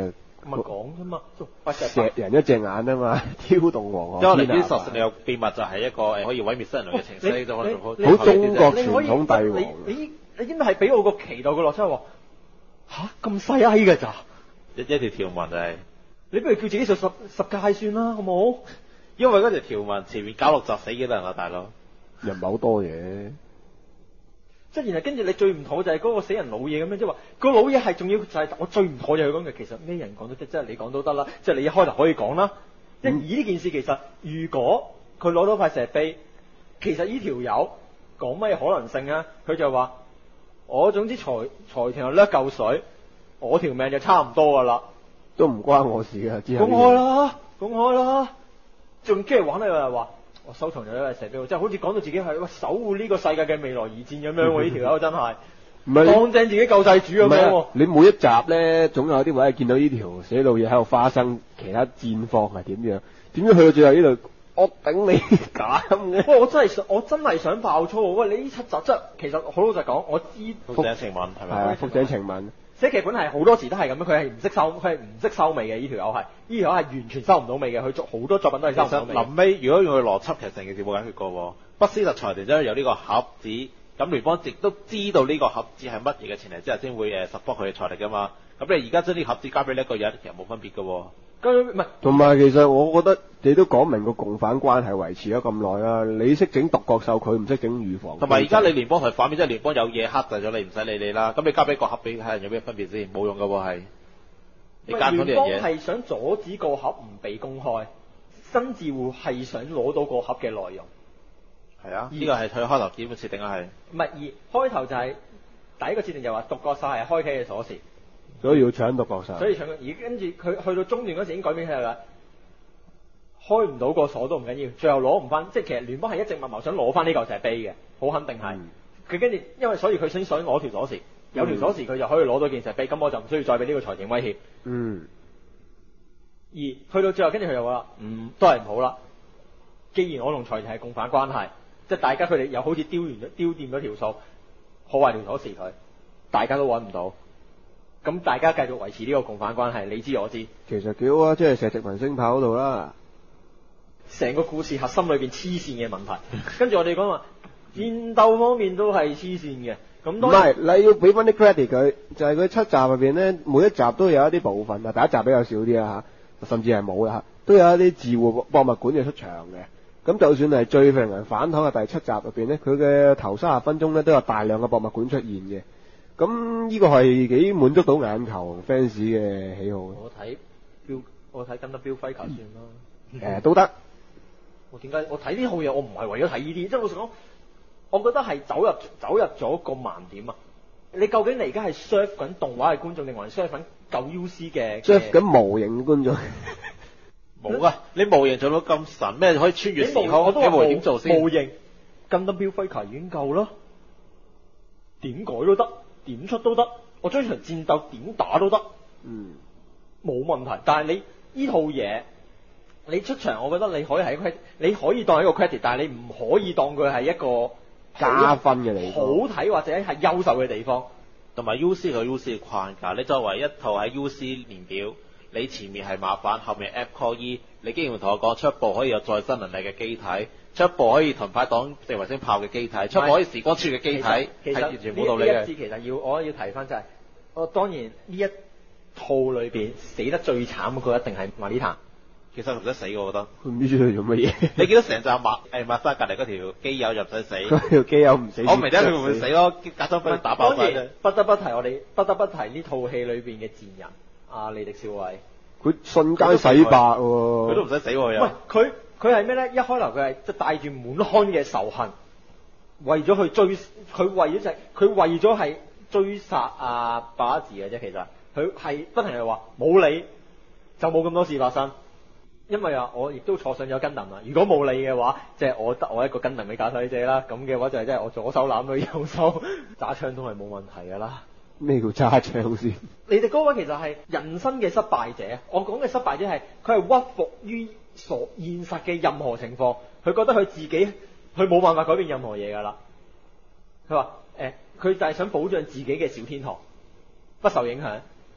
咁咪講啫嘛，喂石人一隻眼啊嘛，挑動黃因河天為你啲實下力有秘密就係一個誒可以毀滅新人類嘅程式，就可以好你好中國你可以傳統帝王你你你應該係俾我個期待嘅落差喎，嚇咁細埃嘅咋？ 一一條條文就係、 你不如叫自己做十十戒算啦，好冇？ 因為嗰條條文前面搞六集死幾多人啊，大佬？ 又唔係好多嘢。 即係然後跟住你最唔妥就係嗰個死人老嘢咁樣，即係話個老嘢係仲要就係我最唔妥就係佢講嘅，其實咩人講都得，即係你講都得啦，即係你一開頭可以講啦。即係而呢件事其實如果佢攞到塊石碑，其實呢條友講乜嘢可能性啊？佢就話我總之財財團又甩嚿水，我條命就差唔多噶啦。 都唔關我事㗎，之後公開啦，公開啦，仲即係玩咧又係話。我收藏咗一塊石碑，即係好似講到自己係喂守護呢個世界嘅未來而戰咁樣喎，呢條友真係唔係當正自己救世主咁樣喎。 你每一集咧，總有啲位係見到呢條死老嘢喺度花生，其他戰況係點樣？點樣去到最後呢度？我頂你咁嘅！ 喂，我真係想，我真係想爆粗喎！喂，你呢七集真係其實好老實講，我知福井晴文係咪？ 係啊，福井晴文寫劇本係好多時都係咁樣，佢係唔識收，佢係唔識收尾嘅。呢條友係，呢條友係完全收唔到尾嘅。佢做好多作品都係收唔到尾。 臨尾如果用佢邏輯，其實成件事冇解決過喎。不斯特財團真係有呢個盒子，咁聯邦亦都知道呢個盒子係乜嘢嘅前提之下，先會誒 support 佢嘅財力噶嘛。咁你而家將呢個盒子交俾呢一個人，其實冇分別嘅喎。 唔係， 同埋其實我覺得你都講明個共犯關係維持咗咁耐啦。你識整獨角獸，佢唔識整預防。 同埋而家你聯邦同反面，即係聯邦有嘢克制咗你，唔使理你啦。咁你交俾個盒俾睇人有咩分別先？冇用嘅喎係。你監咗呢聯邦樣嘢。 係想阻止個盒唔被公開，新字戶係想攞到個盒嘅內容。 係啊，呢個係佢開頭點嘅設定啊係。 唔係，而開頭就係、是、第一個設定就話獨角獸係開啟嘅鎖匙。 所以要搶獨角獸。 所以搶，而跟住佢去到中段嗰時已經改變晒啦，開唔到個鎖都唔緊要，最後攞唔翻，即係其實聯邦係一直密謀想攞翻呢嚿石碑嘅，好肯定係。佢跟住，因為所以佢先想攞條鎖匙，有條鎖匙佢就可以攞到件石碑，咁我就唔需要再俾呢個財政威脅。 嗯。 而去到最後，跟住佢就話啦，嗯，都係唔好啦。既然我同財團係共犯關係，即係大家佢哋又好似丟完咗、丟掂咗條數，破壞條鎖匙佢，大家都揾唔到。咁大家繼續維持呢個共犯關係，你知我知。 其實幾好啊，即係石殖民星炮嗰度啦。 成個故事核心裏邊黐線嘅問題，跟住我哋講話戰鬥方面都係黐線嘅。咁唔係，你要俾翻啲 credit 佢，就係、是、佢七集入邊咧，每一集都有一啲部分啊，第一集比較少啲啦嚇，甚至係冇啦，都有一啲自護博物館嘅出場嘅。咁就算係最令人反口嘅第七集入邊咧，佢嘅頭三十分鐘咧都有大量嘅博物館出現嘅。咁呢個係幾滿足到眼球 fans 嘅喜好。 我睇標，我睇跟得標輝球算啦。 誒、嗯，都得。 我點解我睇呢套嘢？我唔係為咗睇呢啲，即係老實講，我覺得係走入走入咗個盲點啊！你究竟你而家係 serve 緊動畫嘅觀眾，定還是 serve 緊舊 U C 嘅 serve 緊模型嘅觀眾？ 冇啊！你模型做到咁神咩？可以穿越時空？ 我都話模型點做先？ 模型跟得標輝球已經夠啦，點改都得。點出都得，我將場戰鬥點打都得， 嗯， 冇問題。但係你呢套嘢，你出場，我覺得你可以係一個，你可以當一個 credit，但係你唔可以當佢係一個加分嘅地方， 好睇或者係優秀嘅地方。 同埋 U C 佢 U C 嘅框架，你作為一套喺 U C 年表，你前面係馬反，後面 App Core E，你竟然同我講出一部可以有再生能力嘅機體。出一部可以盾牌擋地衛星炮嘅機體，出一部可以時光穿嘅機體，係完全冇道理嘅。 呢一節其實要我要提翻就係、是，我當然呢一套裏邊死得最慘嗰個一定係馬里塔。 其實唔使死，我覺得。 佢唔知佢做乜嘢。 你見到成扎馬誒馬沙隔離嗰條機友就唔使死。 嗰條機友唔死。 我唔明點解佢會唔會死咯？隔咗俾打爆佢。 當然不得不提我哋不得不提呢套戲裏邊嘅賤人阿利迪少尉。佢瞬間洗白喎。 佢都唔使死喎又。 喂，佢。佢係咩咧？一開頭佢係即係帶住滿腔嘅仇恨，為咗去追佢，為咗就係佢為咗係追殺阿巴治嘅啫。其實佢係不停係話冇你就冇咁多事發生，因為啊，我亦都坐上咗根能啦。如果冇你嘅話，即係我得我一個根能嘅駕駛者啦。咁嘅話就係即係我左手攬佢右手揸槍都係冇問題噶啦。 咩叫揸槍先？ 你哋嗰位其實係人生嘅失敗者。我講嘅失敗者係佢係屈服於所現實嘅任何情況，佢覺得佢自己佢冇辦法改變任何嘢噶啦。佢話誒，佢、欸、就係想保障自己嘅小天堂不受影響，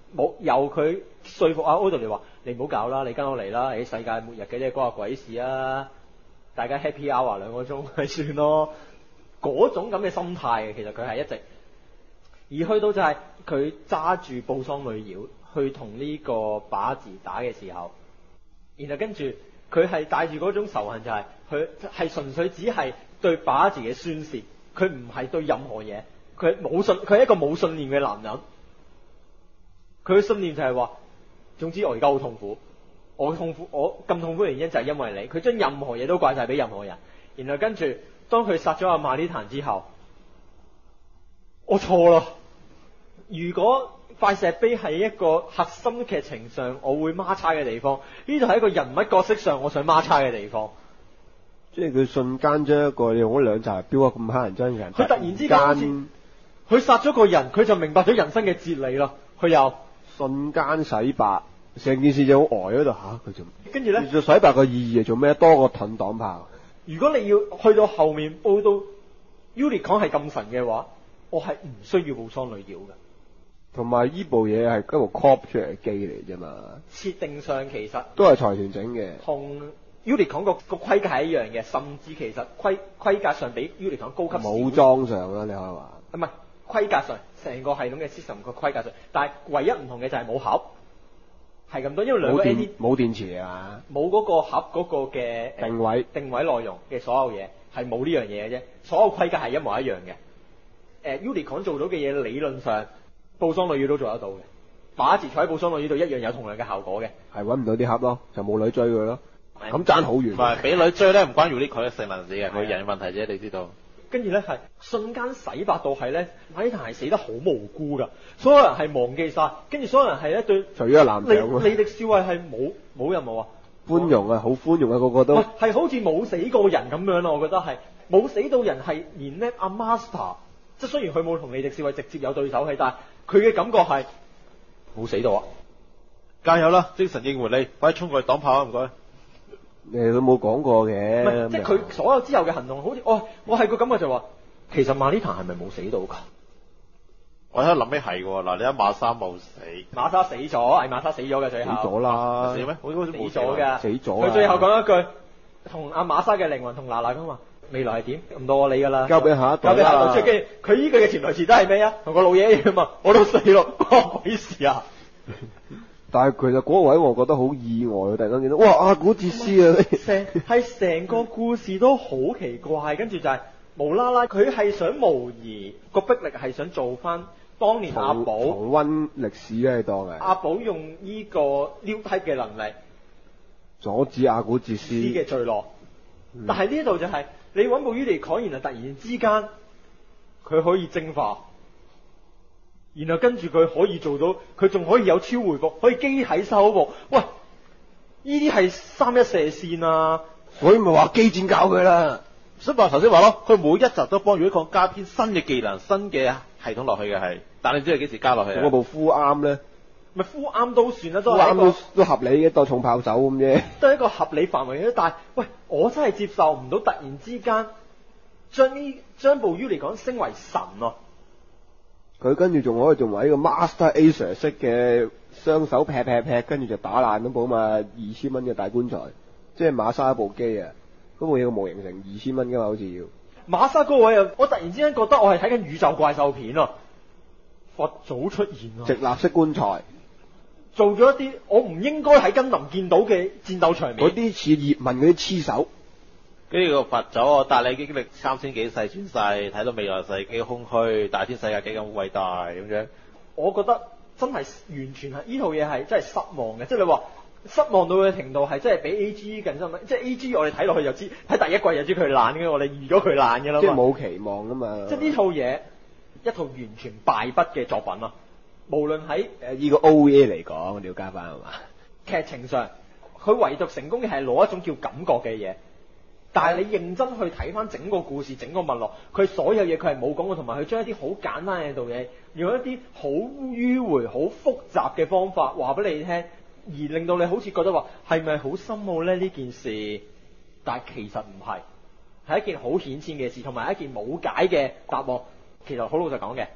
冇由佢說服阿 Odo 嚟話，你唔好搞啦，你跟我嚟啦，你世界末日嘅啫，關我鬼事啊！大家 happy hour 兩個鐘咪算咯。嗰種咁嘅心態嘅，其實佢係一直，而去到就係佢揸住布桑女妖去同呢個把子打嘅時候，然後跟住佢係帶住嗰種仇恨，就係佢係純粹只係對把子嘅宣泄，佢唔係對任何嘢，佢冇信，佢係一個冇信念嘅男人。佢嘅信念就係話，總之我而家好痛苦，我痛苦，我咁痛苦嘅原因就係因為你。佢將任何嘢都怪晒俾任何人，然後跟住當佢殺咗阿瑪麗坦之後，我錯啦。如果塊石碑係一個核心劇情上我會孖叉嘅地方，呢度係一個人物角色上我想孖叉嘅地方。 即係佢瞬間將一個用咗兩集標咗咁黑人憎嘅人， 佢突然之間好似佢殺咗個人，佢就明白咗人生嘅哲理咯。佢又瞬間洗白，成件事就好呆喺度吓，佢做跟住咧， 就洗白個意義係做咩？多個盾擋炮。 如果你要去到後面報到 Unicorn 係咁神嘅話，我係唔需要布桑女妖嘅。 同埋呢部嘢係一部 cop 出嚟嘅機嚟啫嘛。 設定上其實都係財團整嘅， 同 Unicorn 個個規格係一樣嘅，甚至其實規規格上比 Unicorn 高級。武裝上啦，你可以話。 唔係規格上，成個系統嘅 system 個規格上，但係唯一唔同嘅就係冇盒，係咁多，因為兩個 A D 冇電池啊， 冇嗰個盒嗰個嘅定位定位內容嘅所有嘢係冇呢樣嘢嘅啫，所有規格係一模一樣嘅。誒、呃、Unicorn 做到嘅嘢理論上，布桑女妖都做得到嘅，把持坐喺布桑女妖度一樣有同樣嘅效果嘅。 係揾唔到啲盒咯，就冇女追佢咯，咁爭好遠。 唔係俾女追咧，唔關 Unicorn 嘅性能事嘅，佢人嘅問題啫，你知道。 跟住咧係瞬間洗白到係咧，瑪麗坦係死得好無辜㗎，所有人係忘記晒，跟住所有人係咧對， 除咗個男仔， 李迪少尉係冇冇任務啊， 寬容啊，好寬容啊，個個都係好似冇死過人咁樣咯，我覺得係冇死到人係連咧阿 Master，即係雖然佢冇同李迪少尉直接有對手戲，但係佢嘅感覺係冇死到啊！ 加油啦，精神應援你，快啲衝過去擋炮啊！唔該。 誒，佢冇講過嘅， 唔係即係佢所有之後嘅行動，好似哦，我係個感覺就話，其實瑪麗坦係咪冇死到㗎？ 我喺度諗起係喎，嗱，你一馬莎冇死， 馬莎死咗，係馬莎死咗嘅最後。 死咗啦， 死咩？好似死咗㗎， 死咗。 佢最後講一句，同阿馬莎嘅靈魂同娜娜咁話，未來係點？唔到我理㗎啦， 交俾下一代。 交俾下一代。即係佢依句嘅潛台詞都係咩啊？同個老爺一樣嘛，我都死咯，關鬼事啊！ 但係其實嗰個位我覺得好意外，突然間見到，哇！阿古哲斯啊， 成係成個故事都好奇怪，跟住就係無啦啦，佢係想模擬個逼力，係想做翻當年阿寶重溫歷史咧，當係阿寶用呢個 New Type 嘅能力阻止阿古哲斯嘅墜落，嗯、但係呢度就係、是、你揾部 Unicorn，然後突然之間佢可以蒸化。然後跟住佢可以做到，佢仲可以有超回復，可以機體修復。喂，呢啲係三一射線啊！ 所以咪話機戰教佢啦。 所以話頭先話咯，佢每一集都幫 Unicorn加篇新嘅技能、新嘅系統落去嘅係，但你知係幾時加落去啊？ 嗰部副啱咧， 咪副啱都算啦，都係一個都都合理嘅，當重炮手咁啫。 都係一個合理範圍嘅，但係喂，我真係接受唔到，突然之間將呢將部 Unicorn 升為神啊！ 佢跟住仲可以做埋呢個 Master Acer 式嘅雙手劈劈劈，跟住就打爛嗰部嘛二千蚊嘅大棺材，即係馬莎一部機啊！嗰部嘢個模型成二千蚊噶嘛，好似要。馬莎嗰位啊，我突然之間覺得我係睇緊宇宙怪獸片啊！佛祖出現啊！ 直立式棺材， 做咗一啲我唔應該喺根林見到嘅戰鬥場面。 嗰啲似葉問嗰啲黐手。 跟住個佛祖，我帶你經歷三千幾世轉世，睇到未來世幾空虛，大天世界幾咁偉大咁樣。我覺得真係完全係呢套嘢係真係失望嘅，即係你話失望到嘅程度係真係比 A G 更深。即係 A G 我哋睇落去就知，喺第一季就知佢爛嘅，我哋預咗佢爛嘅啦嘛。 即係冇期望噶嘛。 即係呢套嘢一套完全敗筆嘅作品啊！無論喺誒呢個 O V A 嚟講，你要加翻係嘛？ 劇情上，佢唯獨成功嘅係攞一種叫感覺嘅嘢。但係你認真去睇翻整個故事、整個脈絡，佢所有嘢佢係冇講過，同埋佢將一啲好簡單嘅道理，用一啲好迂迴、好複雜嘅方法話俾你聽，而令到你好似覺得話係咪好深奧咧呢件事？但係其實唔係，係一件好顯淺嘅事，同埋一件冇解嘅答案。其實好老實講嘅，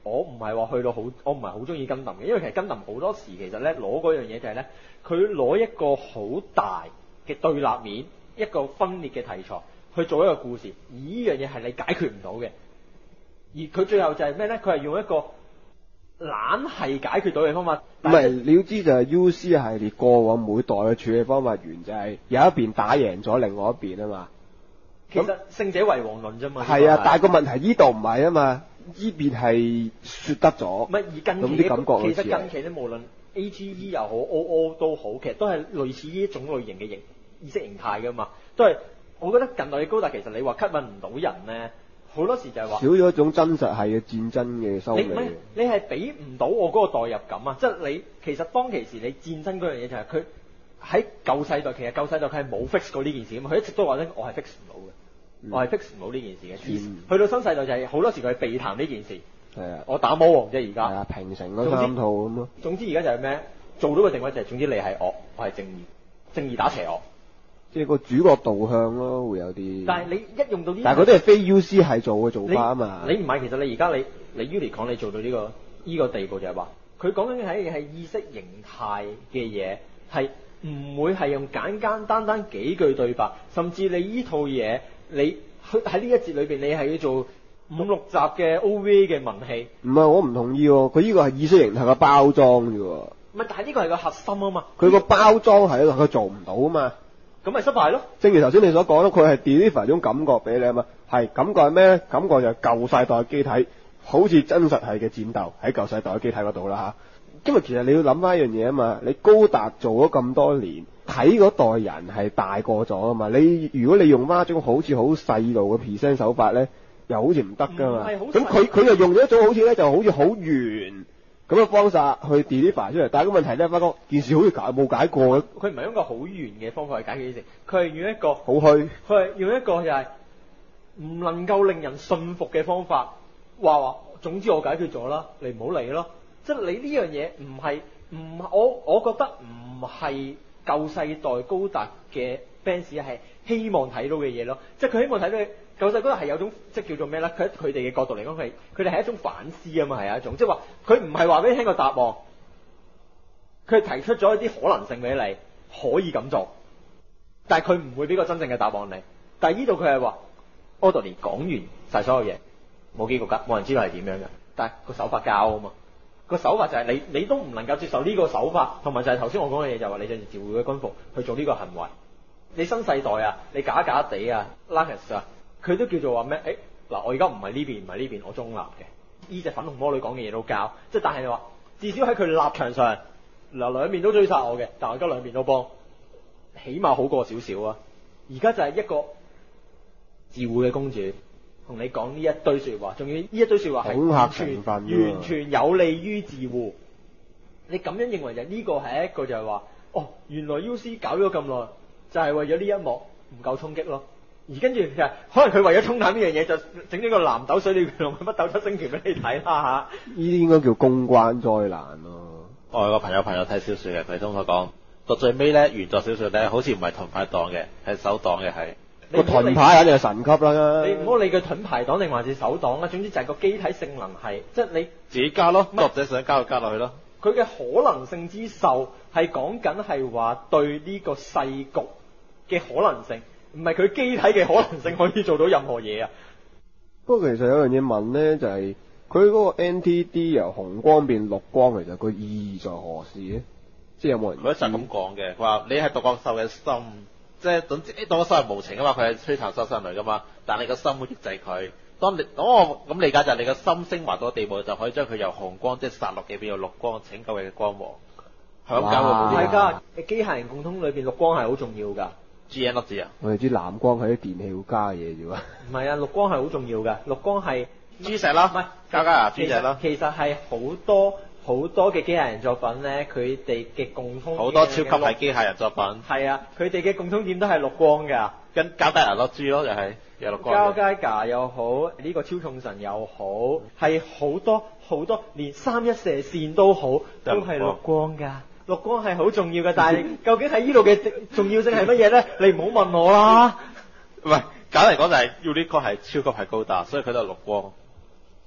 我唔係話去到好，我唔係好中意跟林嘅，因為其實跟林好多時其實咧攞嗰樣嘢就係咧，佢攞一個好大嘅對立面，一個分裂嘅題材去做一個故事，而呢樣嘢係你解決唔到嘅。而佢最後就係咩咧？佢係用一個懶係解決到嘅方法。 唔係，你要知就係 U C 系列過往每代嘅處理方法完就係有一邊打贏咗另外一邊啊嘛。 其實勝者為王論啫嘛。 係啊，但係個問題呢度唔係啊嘛，呢邊係説得咗。 唔係，而近期嘅其實近期咧，無論 A G E 又好 O O 都好，其實都係類似呢一種類型嘅形意識形態噶嘛。都係我覺得近代嘅高達其實你話吸引唔到人咧。好多時就係話少咗一種真實係嘅戰爭嘅收尾。 你唔係你係俾唔到我嗰個代入感啊！即係你其實當其時你戰爭嗰樣嘢就係佢喺舊世代，其實舊世代佢係冇 fix 過呢件事啊嘛！佢一直都話咧，我係 fix 唔到嘅，嗯、我係 fix 唔到呢件事嘅。嗯、去到新世代就係好多時佢係避談呢件事。係啊，我打魔王啫而家。係啊， 平成嗰三套咁咯。 總之而家就係咩？做到個定位就係總之你係惡，我係正義，正義打邪惡。 即係個主角導向咯，會有啲。 但係你一用到呢， 但係嗰啲係非 U C 係做嘅做法啊嘛。 你唔係，其實你而家你你 Unicron 你做到呢、呢個呢、呢個地步就係話，佢講緊嘅係係意識形態嘅嘢，係唔會係用簡簡單單幾句對白，甚至你呢套嘢你喺呢一節裏邊你係要做五六集嘅 O V A 嘅文戲。 唔係，我唔同意喎，佢呢個係意識形態嘅包裝啫喎。 唔係，但係呢個係個核心啊嘛。 佢個包裝係咯，佢做唔到啊嘛。 咁咪失敗咯。 正如頭先你所講咯，佢係 deliver 種感覺俾你啊嘛。係感覺係咩咧？感覺就係舊世代嘅機體，好似真實係嘅戰鬥喺舊世代嘅機體嗰度啦嚇。因為其實你要諗翻一樣嘢啊嘛，你高達做咗咁多年，睇嗰代人係大個咗啊嘛。你如果你用翻一種好似好細路嘅 present 手法咧，又好似唔得噶嘛。咁佢佢就用咗一種好似咧就好似好圓咁嘅方法去 deliver 出嚟，但係個問題咧，發覺件事好似解冇解過。 佢唔係用一個好圓嘅方法去解決呢件事，佢係用一個好虛， 佢係用一個就係唔能夠令人信服嘅方法，話話總之我解決咗啦，你唔好理咯。即係你呢樣嘢唔係唔我我覺得唔係舊世代高達嘅 fans 係希望睇到嘅嘢咯，即係佢希望睇到。舊世高達係有種即係叫做咩咧？佢喺佢哋嘅角度嚟講，佢佢哋係一種反思啊嘛，係一種即係話佢唔係話俾你聽個答案，佢提出咗一啲可能性俾你，可以咁做，但係佢唔會俾個真正嘅答案你。但係呢度佢係話 Orderly 講完晒所有嘢，冇結局㗎，冇人知道係點樣嘅。但係個手法交啊嘛，個手法就係你你都唔能夠接受呢個手法，同埋就係頭先我講嘅嘢就係話你着住自護嘅軍服去做呢個行為。你新世代啊，你假假地啊 Lacus 啊。佢都叫做話咩？誒嗱，我而家唔係呢邊，唔係呢邊，我中立嘅。呢隻粉紅魔女講嘅嘢都交，即係但係你話，至少喺佢立場上，嗱兩邊都追殺我嘅，但係我而家兩邊都幫，起碼好過少少啊。而家就係一個自護嘅公主，同你講呢一堆説話，仲要呢一堆説話係完全完全有利於自護。你咁樣認為就呢個係一個就係話，哦，原來 U C 搞咗咁耐，就係為咗呢一幕唔夠衝擊咯。而跟住其實可能佢為咗沖淡呢樣嘢，就整咗個藍豆水鳥龍乜豆七星拳俾你睇啦嚇。 呢啲應該叫公關災難咯。 我有個朋友朋友睇小説嘅，佢同我講到最尾咧，原作小説咧好似唔係盾牌黨嘅，係手黨嘅係。 個盾牌肯定係神級啦。 你唔好理佢盾牌黨定還是手黨啦，總之就係個機體性能係，即係你自己加咯，作者想加就加落去咯。 佢嘅可能性之獸係講緊係話對呢個世局嘅可能性。唔係佢機體嘅可能性可以做到任何嘢啊！ 不過其實有樣嘢問咧，就係佢嗰個 N T D 由紅光變綠光，其實個意義在何事咧？即係有冇人？ 佢一直咁講嘅，佢話你係獨角獸嘅心，即係總之獨角獸係無情噶嘛，佢係摧殘獸身嚟噶嘛，但係你個心會抑制佢。當你咁我咁理解就係你個心升華到地步，就可以將佢由紅光即係殺戮嘅變到綠光，拯救嘅光芒。響教嘅大家機械人共通裏邊綠光係好重要㗎。 G N 粒子啊！ 我哋知藍光係啲電器會加嘅嘢啫喎。 唔係啊，綠光係好重要㗎。綠光係豬石啦，唔係加加牙豬石啦。 其實係好多好多嘅機械人作品咧，佢哋嘅共通好多超級係機械人作品。係啊，佢哋嘅共通點都係綠光㗎。 跟交低牙粒豬咯，又係有綠光。 交街架又好，呢、這個超重神又好，係好多好多，連三一射線都好，都係綠光㗎。綠光係好重要嘅，但係究竟喺呢度嘅重要性係乜嘢咧？你唔好問我啦。 唔係，簡單嚟講就係 Unicron 係超級係高達，所以佢都係綠光。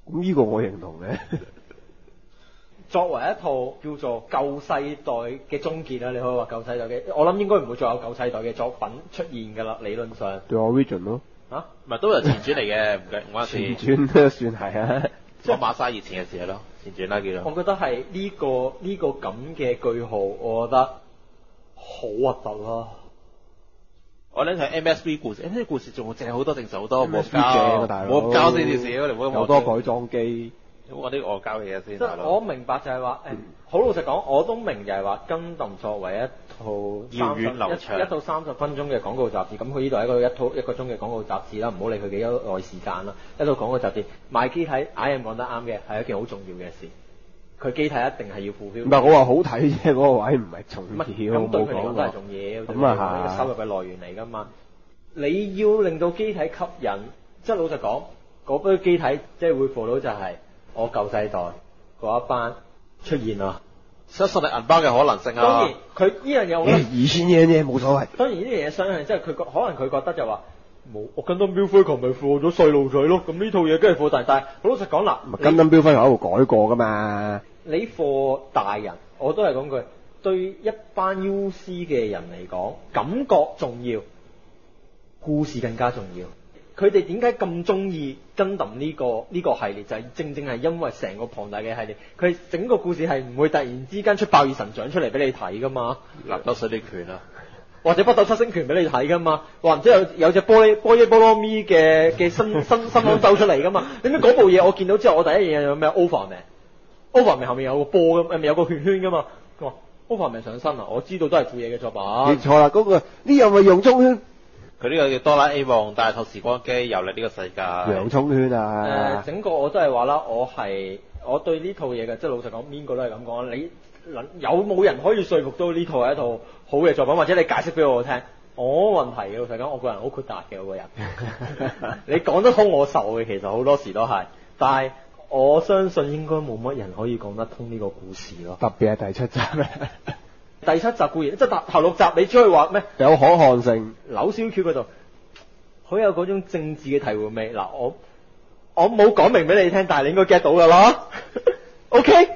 咁呢個我認同嘅。 作為一套叫做舊世代嘅終結啦，你可以話舊世代嘅，我諗應該唔會再有舊世代嘅作品出現㗎啦，理論上。 對 origin 咯。 啊？ 唔係都係前傳嚟嘅，唔計唔關事。 前傳都算係啊。 即係馬沙以前嘅事咯，前傳啦叫做。 我覺得係呢、這個呢、這個咁嘅句號，我覺得好核突咯。 我諗係 M S V 故事，M S V 故事仲正好多，正常好多，冇正啊大佬冇交呢件事，你唔好咁有多改裝機。 我啲惡交嘅嘢先。 即係我明白就係話誒，好、嗯、老實講，我都明就係話Gundam作為一套遙遠流長一套三十分鐘嘅廣告雜誌，咁佢呢度係一個一套一個鐘嘅廣告雜誌啦，唔好理佢幾多耐時間啦，一套廣告雜誌賣機體，I M講得啱嘅，係一件好重要嘅事。佢機體一定係要付標。唔係我話好睇啫，嗰、那個位唔係重要。 咁對佢嚟講都係重要， 咁啊係收入嘅來源嚟㗎嘛。你要令到機體吸引，即係老實講，嗰堆機體即係會付到就係、是。我舊世代嗰一班出現啦， 失實力銀包嘅可能性啊！ 當然，佢呢樣嘢我覺得二千嘢啫，冇所謂。 當然呢樣嘢雙向，即係佢覺可能佢覺得就話冇，我跟登標飛球咪貨咗細路仔咯，咁呢套嘢梗係貨大，但係好老實講啦， 跟登標飛球喺度改過噶嘛。 你貨大人，我都係講句，對一班 U C 嘅人嚟講，感覺重要，故事更加重要。佢哋點解咁中意Gundam呢個呢、這個系列？就係、是、正正係因為成個龐大嘅系列，佢整個故事係唔會突然之間出爆熱神掌出嚟俾你睇噶嘛？ 納豆水力拳啊， 或者北斗七星拳俾你睇噶嘛？或者有有隻玻璃玻璃菠蘿咪嘅嘅新新新安走出嚟噶嘛？點解嗰部嘢我見到之後，我第一樣嘢有咩 Overman？Overman 後面有個波咁，有個圈圈噶嘛？佢話 Overman 上身啊！我知道都係富野嘅作品。 你錯啦，嗰、那個呢樣咪洋葱圈。 佢呢個叫哆啦 A 夢帶套時光機遊歷呢個世界。 洋葱圈啊！誒、 呃，整個我都係話啦，我係我對呢套嘢嘅，即係老實講，邊個都係咁講。你有冇人可以說服到呢套係一套好嘅作品，或者你解釋俾我聽？我冇問題嘅，老實講，我個人好豁達嘅，我個人。你講得通我受嘅，其實好多時都係，但係我相信應該冇乜人可以講得通呢個故事咯。 特別係第七集咧。 第七集固然即係頭六集，你只可以話咩？ 有可看性， 扭燒 Q 嗰度，好有嗰種政治嘅醍醐味。嗱，我我冇講明俾你聽，但係你應該 get 到噶啦。OK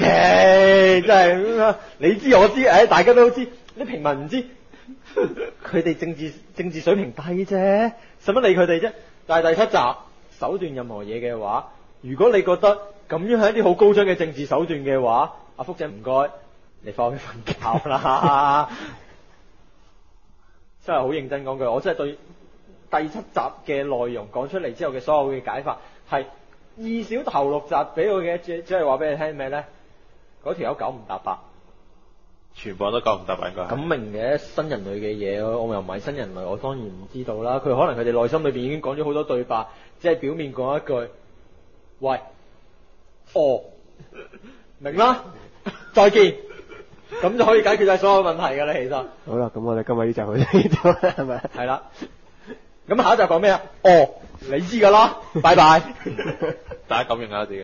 OK，真係你知我知，誒大家都知，啲平民唔知，佢哋政治政治水平低啫，使乜理佢哋啫？但係第七集手段任何嘢嘅話，如果你覺得咁樣係一啲好高張嘅政治手段嘅話，阿福仔唔該。你翻屋企瞓覺啦！真係好認真講句，我真係對第七集嘅內容講出嚟之後嘅所有嘅解法，係二小頭六集俾我嘅，只只係話俾你聽咩咧？嗰條友九唔搭八， 全部都九唔搭八應該。 咁明嘅新人類嘅嘢，我又唔係新人類，我當然唔知道啦。佢可能佢哋內心裏邊已經講咗好多對白，只係表面講一句，喂，哦，明啦，再見。咁就可以解決晒所有問題㗎啦，其實。 好啦，咁我哋今日呢集去呢度啦，係咪？ 係啦。咁下一集講咩啊？哦，你知㗎啦，拜拜。 大家感應下自己。